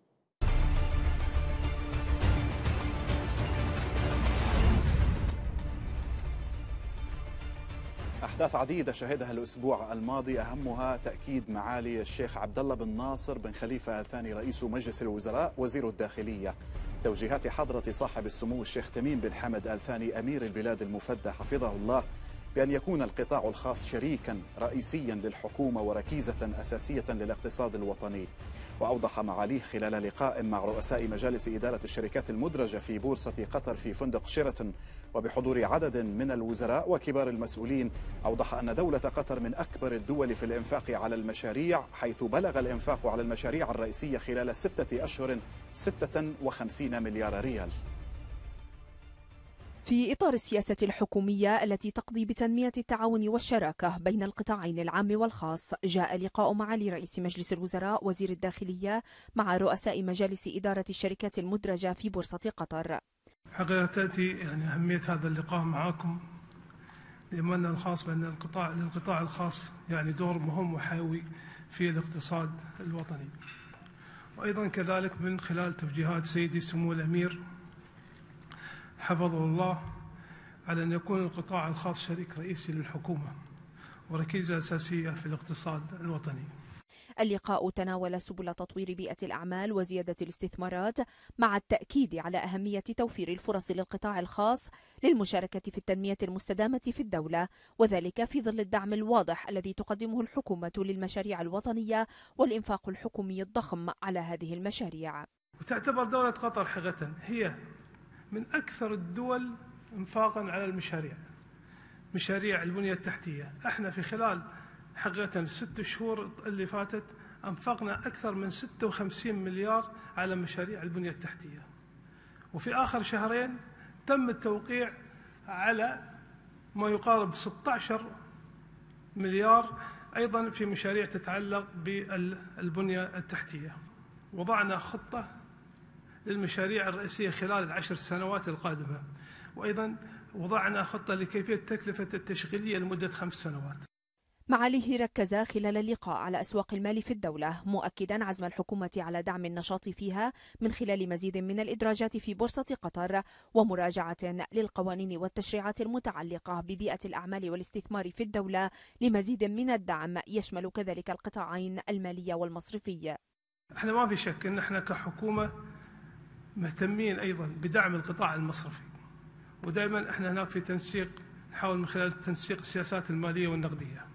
أحداث عديدة شهدها الأسبوع الماضي، أهمها تأكيد معالي الشيخ عبد الله بن ناصر بن خليفة آل ثاني رئيس مجلس الوزراء وزير الداخلية توجيهات حضرة صاحب السمو الشيخ تميم بن حمد آل ثاني أمير البلاد المفدى حفظه الله بأن يكون القطاع الخاص شريكا رئيسيا للحكومة وركيزة أساسية للاقتصاد الوطني. وأوضح معاليه خلال لقاء مع رؤساء مجالس إدارة الشركات المدرجة في بورصة قطر في فندق شيراتون وبحضور عدد من الوزراء وكبار المسؤولين، أوضح أن دولة قطر من أكبر الدول في الإنفاق على المشاريع، حيث بلغ الإنفاق على المشاريع الرئيسية خلال ستة أشهر ستة وخمسين مليار ريال. في إطار السياسة الحكومية التي تقضي بتنمية التعاون والشراكة بين القطاعين العام والخاص، جاء لقاء معالي رئيس مجلس الوزراء وزير الداخلية مع رؤساء مجالس إدارة الشركات المدرجة في بورصة قطر. حقيقة تأتي يعني أهمية هذا اللقاء معكم لأن الخاص بأن القطاع للقطاع الخاص يعني دور مهم وحيوي في الاقتصاد الوطني، وأيضا كذلك من خلال توجيهات سيدي سمو الأمير حفظه الله على أن يكون القطاع الخاص شريك رئيسي للحكومة وركيزة أساسية في الاقتصاد الوطني. اللقاء تناول سبل تطوير بيئة الأعمال وزيادة الاستثمارات مع التأكيد على أهمية توفير الفرص للقطاع الخاص للمشاركة في التنمية المستدامة في الدولة، وذلك في ظل الدعم الواضح الذي تقدمه الحكومة للمشاريع الوطنية والإنفاق الحكومي الضخم على هذه المشاريع. وتعتبر دولة قطر حقيقة هي من أكثر الدول إنفاقا على المشاريع، مشاريع البنية التحتية. احنا في خلال حقيقة الست شهور اللي فاتت أنفقنا أكثر من ستة وخمسين مليار على مشاريع البنية التحتية، وفي آخر شهرين تم التوقيع على ما يقارب ستة عشر مليار أيضا في مشاريع تتعلق بالبنية التحتية. وضعنا خطة للمشاريع الرئيسية خلال العشر سنوات القادمة، وأيضا وضعنا خطة لكيفية تكلفة التشغيلية لمدة خمس سنوات. معاليه ركز خلال اللقاء على أسواق المال في الدولة، مؤكدا عزم الحكومة على دعم النشاط فيها من خلال مزيد من الإدراجات في بورصة قطر ومراجعة للقوانين والتشريعات المتعلقة ببيئة الأعمال والاستثمار في الدولة لمزيد من الدعم يشمل كذلك القطاعين المالية والمصرفية. احنا ما في شك ان احنا كحكومة مهتمين أيضا بدعم القطاع المصرفي، ودائما احنا هناك في تنسيق، نحاول من خلال تنسيق السياسات المالية والنقدية.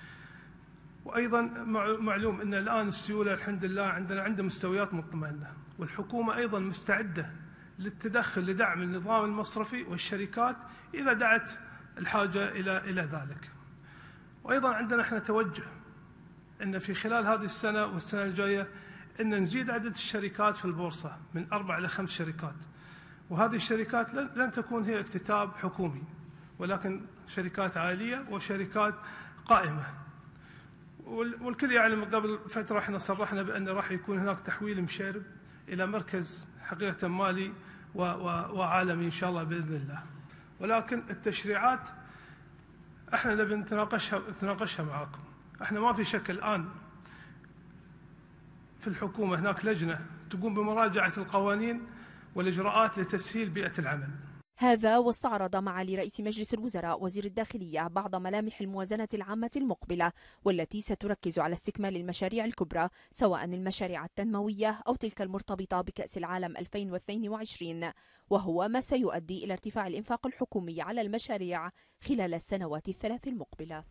وأيضا معلوم أن الآن السيولة الحمد لله عندنا عند مستويات مطمئنة، والحكومة أيضا مستعدة للتدخل لدعم النظام المصرفي والشركات إذا دعت الحاجة إلى إلى ذلك. وأيضا عندنا احنا توجه أن في خلال هذه السنة والسنة الجاية أن نزيد عدد الشركات في البورصة من أربع إلى خمس شركات، وهذه الشركات لن تكون هي اكتتاب حكومي، ولكن شركات عائلية وشركات قائمة. والكل يعلم قبل فترة احنا صرحنا بأن راح يكون هناك تحويل مشيرب إلى مركز حقيقة مالي وعالمي إن شاء الله بإذن الله. ولكن التشريعات احنا نبي نتناقشها نتناقشها معاكم. احنا ما في شك الآن في الحكومة هناك لجنة تقوم بمراجعة القوانين والإجراءات لتسهيل بيئة العمل. هذا واستعرض معالي رئيس مجلس الوزراء وزير الداخلية بعض ملامح الموازنة العامة المقبلة، والتي ستركز على استكمال المشاريع الكبرى سواء المشاريع التنموية أو تلك المرتبطة بكأس العالم ألفين واثنين وعشرين، وهو ما سيؤدي إلى ارتفاع الإنفاق الحكومي على المشاريع خلال السنوات الثلاث المقبلة.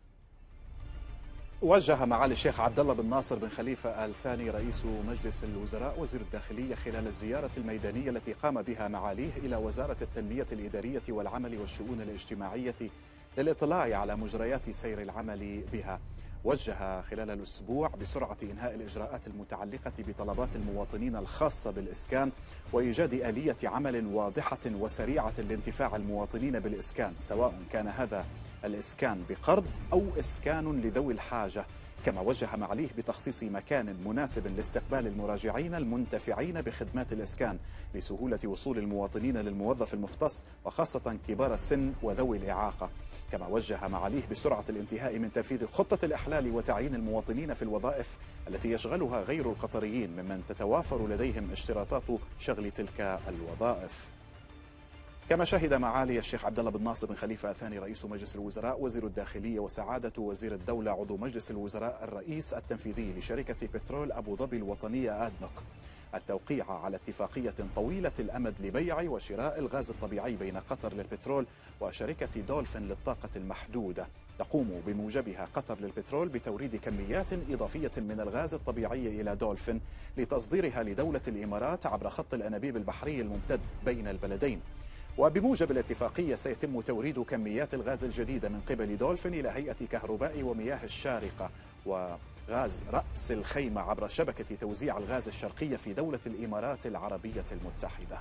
وجه معالي الشيخ عبد الله بن ناصر بن خليفة آل ثاني رئيس مجلس الوزراء وزير الداخلية خلال الزيارة الميدانية التي قام بها معاليه إلى وزارة التنمية الإدارية والعمل والشؤون الاجتماعية للاطلاع على مجريات سير العمل بها. وجه خلال الأسبوع بسرعة إنهاء الإجراءات المتعلقة بطلبات المواطنين الخاصة بالإسكان وإيجاد آلية عمل واضحة وسريعة لانتفاع المواطنين بالإسكان، سواء كان هذا الإسكان بقرض أو إسكان لذوي الحاجة. كما وجه معاليه بتخصيص مكان مناسب لاستقبال المراجعين المنتفعين بخدمات الإسكان لسهولة وصول المواطنين للموظف المختص وخاصة كبار السن وذوي الإعاقة. كما وجه معاليه بسرعة الانتهاء من تنفيذ خطة الإحلال وتعيين المواطنين في الوظائف التي يشغلها غير القطريين ممن تتوافر لديهم اشتراطات شغل تلك الوظائف. كما شهد معالي الشيخ عبد الله بن ناصر بن خليفة الثاني رئيس مجلس الوزراء وزير الداخلية وسعادة وزير الدولة عضو مجلس الوزراء الرئيس التنفيذي لشركة بترول أبو ظبي الوطنية آدنوك التوقيع على اتفاقية طويلة الأمد لبيع وشراء الغاز الطبيعي بين قطر للبترول وشركة دولفين للطاقة المحدودة. تقوم بموجبها قطر للبترول بتوريد كميات إضافية من الغاز الطبيعي إلى دولفين لتصديرها لدولة الإمارات عبر خط الأنابيب البحري الممتد بين البلدين. وبموجب الاتفاقية سيتم توريد كميات الغاز الجديدة من قبل دولفين إلى هيئة كهرباء ومياه الشارقة وغاز رأس الخيمة عبر شبكة توزيع الغاز الشرقية في دولة الإمارات العربية المتحدة.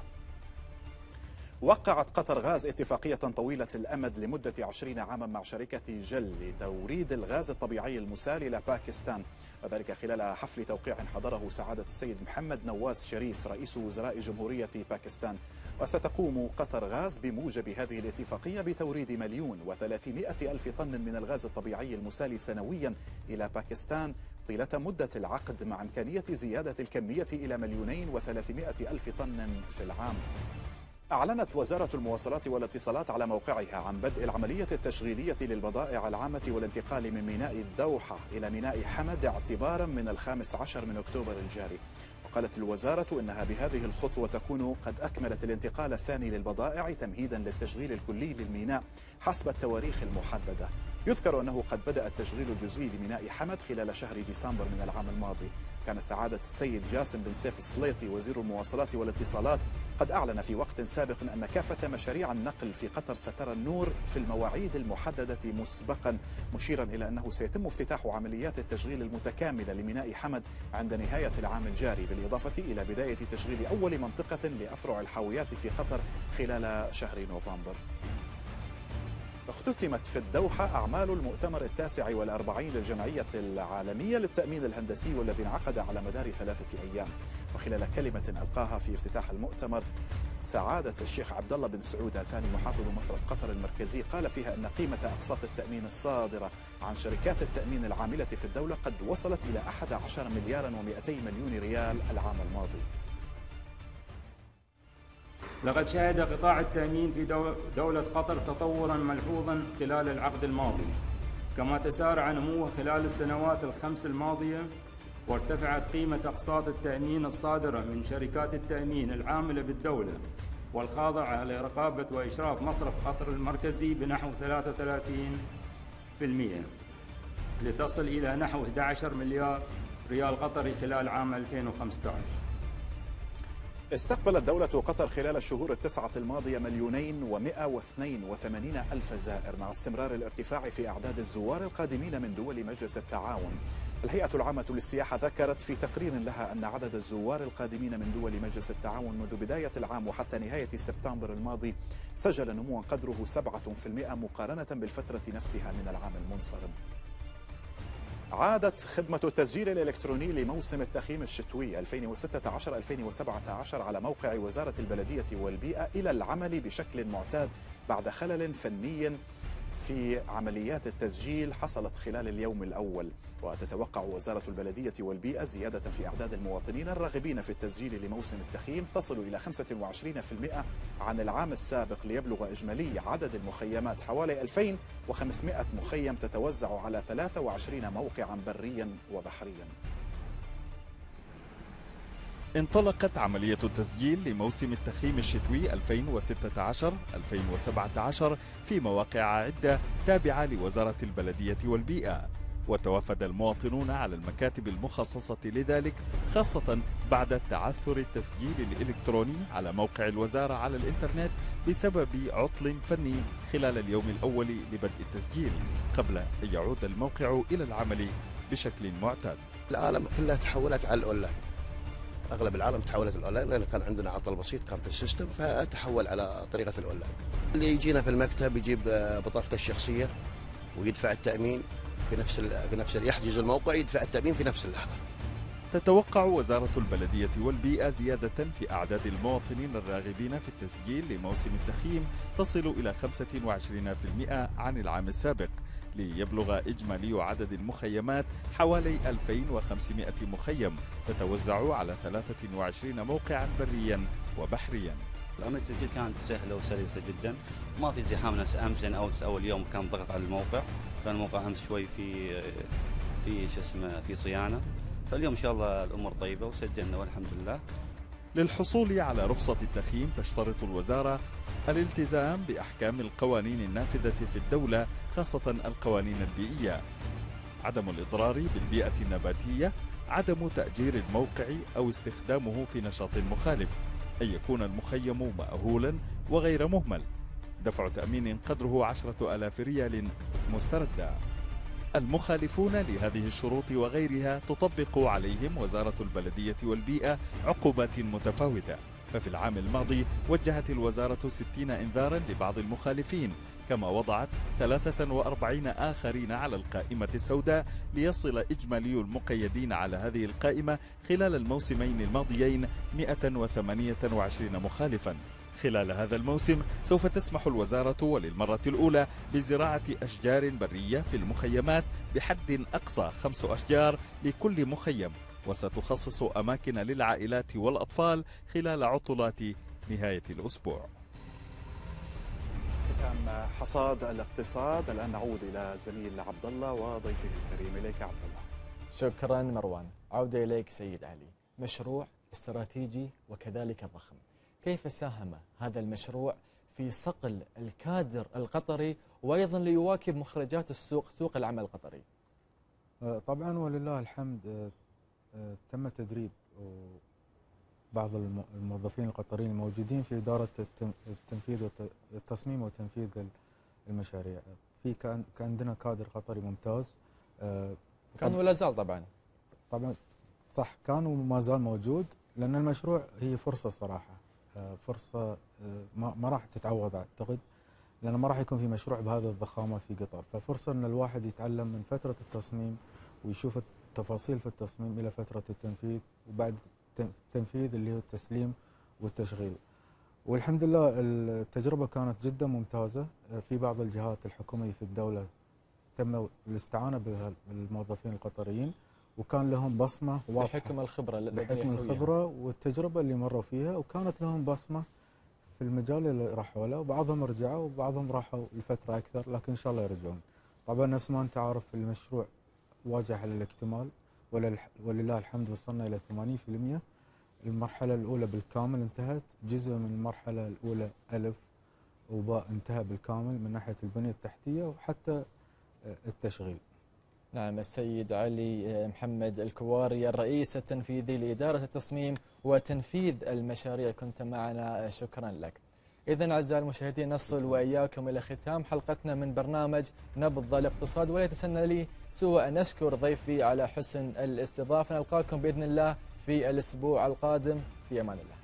وقعت قطر غاز اتفاقية طويلة الأمد لمدة عشرين عاما مع شركة جل لتوريد الغاز الطبيعي المسال إلى باكستان، وذلك خلال حفل توقيع حضره سعادة السيد محمد نواز شريف رئيس وزراء جمهورية باكستان. وستقوم قطر غاز بموجب هذه الاتفاقية بتوريد مليون وثلاثمائة ألف طن من الغاز الطبيعي المسال سنويا إلى باكستان طيلة مدة العقد، مع إمكانية زيادة الكمية إلى مليونين وثلاثمائة ألف طن في العام. أعلنت وزارة المواصلات والاتصالات على موقعها عن بدء العملية التشغيلية للبضائع العامة والانتقال من ميناء الدوحة إلى ميناء حمد اعتبارا من الخامس عشر من أكتوبر الجاري. وقالت الوزارة إنها بهذه الخطوة تكون قد أكملت الانتقال الثاني للبضائع تمهيدا للتشغيل الكلي للميناء حسب التواريخ المحددة. يذكر أنه قد بدأ التشغيل الجزئي لميناء حمد خلال شهر ديسمبر من العام الماضي. كان سعادة السيد جاسم بن سيف السليطي وزير المواصلات والاتصالات قد أعلن في وقت سابق أن كافة مشاريع النقل في قطر سترى النور في المواعيد المحددة مسبقا، مشيرا إلى أنه سيتم افتتاح عمليات التشغيل المتكاملة لميناء حمد عند نهاية العام الجاري، بالإضافة إلى بداية تشغيل أول منطقة لأفرع الحاويات في قطر خلال شهر نوفمبر. اختتمت في الدوحة أعمال المؤتمر التاسع والأربعين للجمعية العالمية للتأمين الهندسي والذي انعقد على مدار ثلاثة أيام. وخلال كلمة ألقاها في افتتاح المؤتمر سعادة الشيخ عبد الله بن سعود الثاني محافظ مصرف قطر المركزي قال فيها أن قيمة أقساط التأمين الصادرة عن شركات التأمين العاملة في الدولة قد وصلت إلى أحد عشر مليارا ومئتي مليون ريال العام الماضي. لقد شهد قطاع التأمين في دولة قطر تطوراً ملحوظاً خلال العقد الماضي، كما تسارع نموه خلال السنوات الخمس الماضية، وارتفعت قيمة أقساط التأمين الصادرة من شركات التأمين العاملة بالدولة والخاضعة لرقابة وإشراف مصرف قطر المركزي بنحو ثلاثة وثلاثين بالمئة لتصل إلى نحو أحد عشر مليار ريال قطري خلال عام ألفين وخمسة عشر. استقبلت دولة قطر خلال الشهور التسعة الماضية مليونين ومئة واثنين وثمانين ألف زائر، مع استمرار الارتفاع في أعداد الزوار القادمين من دول مجلس التعاون. الهيئة العامة للسياحة ذكرت في تقرير لها أن عدد الزوار القادمين من دول مجلس التعاون منذ بداية العام وحتى نهاية سبتمبر الماضي سجل نموا قدره سبعة بالمئة مقارنة بالفترة نفسها من العام المنصرم. عادت خدمة التسجيل الإلكتروني لموسم التخييم الشتوي ألفين وستة عشر ألفين وسبعة عشر على موقع وزارة البلدية والبيئة إلى العمل بشكل معتاد بعد خلل فني في عمليات التسجيل حصلت خلال اليوم الأول. وتتوقع وزارة البلدية والبيئة زيادة في أعداد المواطنين الراغبين في التسجيل لموسم التخييم تصل إلى خمسة وعشرين بالمئة عن العام السابق، ليبلغ إجمالي عدد المخيمات حوالي ألفين وخمسمئة مخيم تتوزع على ثلاثة وعشرين موقعا بريا وبحريا. انطلقت عملية التسجيل لموسم التخييم الشتوي ألفين وستة عشر ألفين وسبعة عشر في مواقع عدة تابعة لوزارة البلدية والبيئة، وتوافد المواطنون على المكاتب المخصصة لذلك، خاصة بعد تعثر التسجيل الإلكتروني على موقع الوزارة على الإنترنت بسبب عطل فني خلال اليوم الأول لبدء التسجيل، قبل أن يعود الموقع إلى العمل بشكل معتاد. العالم كلها تحولت على الأونلاين، أغلب العالم تحولت الأونلاين، لأن كان عندنا عطل بسيط كان في السيستم فتحول على طريقة الأونلاين. اللي يجينا في المكتب يجيب بطاقته الشخصية ويدفع التأمين في نفس في نفس يحجز الموقع، يدفع التأمين في نفس اللحظة. تتوقع وزارة البلدية والبيئة زيادة في أعداد المواطنين الراغبين في التسجيل لموسم التخييم تصل إلى خمسة وعشرين بالمئة عن العام السابق، ليبلغ إجمالي عدد المخيمات حوالي ألفين وخمسمئة مخيم تتوزع على ثلاثة وعشرين موقعا بريا وبحريا. العملية التسجيل كانت سهلة وسلسة جدا، ما في زحام ناس أمس أو أول يوم كان ضغط على الموقع، كان الموقع أمس شوي في في شو اسمه في صيانة، فاليوم إن شاء الله الأمور طيبة وسجلنا والحمد لله. للحصول على رخصة التخييم تشترط الوزارة الالتزام بأحكام القوانين النافذة في الدولة، خاصة القوانين البيئية، عدم الإضرار بالبيئة النباتية، عدم تأجير الموقع أو استخدامه في نشاط مخالف، أن يكون المخيم مأهولا وغير مهمل، دفع تأمين قدره عشرة آلاف ريال مستردة. المخالفون لهذه الشروط وغيرها تطبق عليهم وزارة البلدية والبيئة عقوبات متفاوتة، ففي العام الماضي وجهت الوزارة ستين إنذارا لبعض المخالفين، كما وضعت ثلاثة وأربعين آخرين على القائمة السوداء، ليصل إجمالي المقيدين على هذه القائمة خلال الموسمين الماضيين مئة وثمانية وعشرين مخالفا. خلال هذا الموسم سوف تسمح الوزارة وللمرة الأولى بزراعة أشجار برية في المخيمات بحد أقصى خمس أشجار لكل مخيم، وستخصص أماكن للعائلات والأطفال خلال عطلات نهاية الأسبوع. ختام حصاد الاقتصاد، الآن نعود إلى زميل عبد الله وضيفه الكريم. إليك عبد الله. شكرا مروان. عودة إليك سيد علي. مشروع استراتيجي وكذلك ضخم، كيف ساهم هذا المشروع في صقل الكادر القطري وأيضا ليواكب مخرجات السوق سوق العمل القطري؟ طبعا ولله الحمد تم تدريب بعض الموظفين القطريين الموجودين في إدارة التنفيذ والتصميم وتنفيذ المشاريع. في كان عندنا كادر قطري ممتاز، كان ولا زال طبعا طبعا صح كان وما زال موجود، لأن المشروع هي فرصة صراحة، فرصة ما راح تتعوض أعتقد، لأن ما راح يكون في مشروع بهذا الضخامة في قطر، ففرصة أن الواحد يتعلم من فترة التصميم ويشوف التفاصيل في التصميم إلى فترة التنفيذ، وبعد التنفيذ اللي هو التسليم والتشغيل. والحمد لله التجربة كانت جدا ممتازة. في بعض الجهات الحكومية في الدولة تم الاستعانة بالموظفين القطريين وكان لهم بصمة واضحة بحكم الخبرة بحكم الخبرة والتجربة اللي مروا فيها، وكانت لهم بصمة في المجال اللي راحوا له، وبعضهم رجعوا وبعضهم راحوا لفترة أكثر، لكن إن شاء الله يرجعون. طبعا نفس ما أنت عارف المشروع واجه على الاكتمال ولله الحمد، وصلنا إلى ثمانين بالمئة. المرحلة الأولى بالكامل انتهت، جزء من المرحلة الأولى ألف وباء انتهى بالكامل من ناحية البنية التحتية وحتى التشغيل. نعم، السيد علي محمد الكواري الرئيس التنفيذي لإدارة التصميم وتنفيذ المشاريع، كنت معنا، شكرا لك. إذن أعزائي المشاهدين نصل وإياكم إلى ختام حلقتنا من برنامج نبض الاقتصاد، ولا يتسنى لي سوى أن أشكر ضيفي على حسن الاستضافة. نلقاكم بإذن الله في الأسبوع القادم، في أمان الله.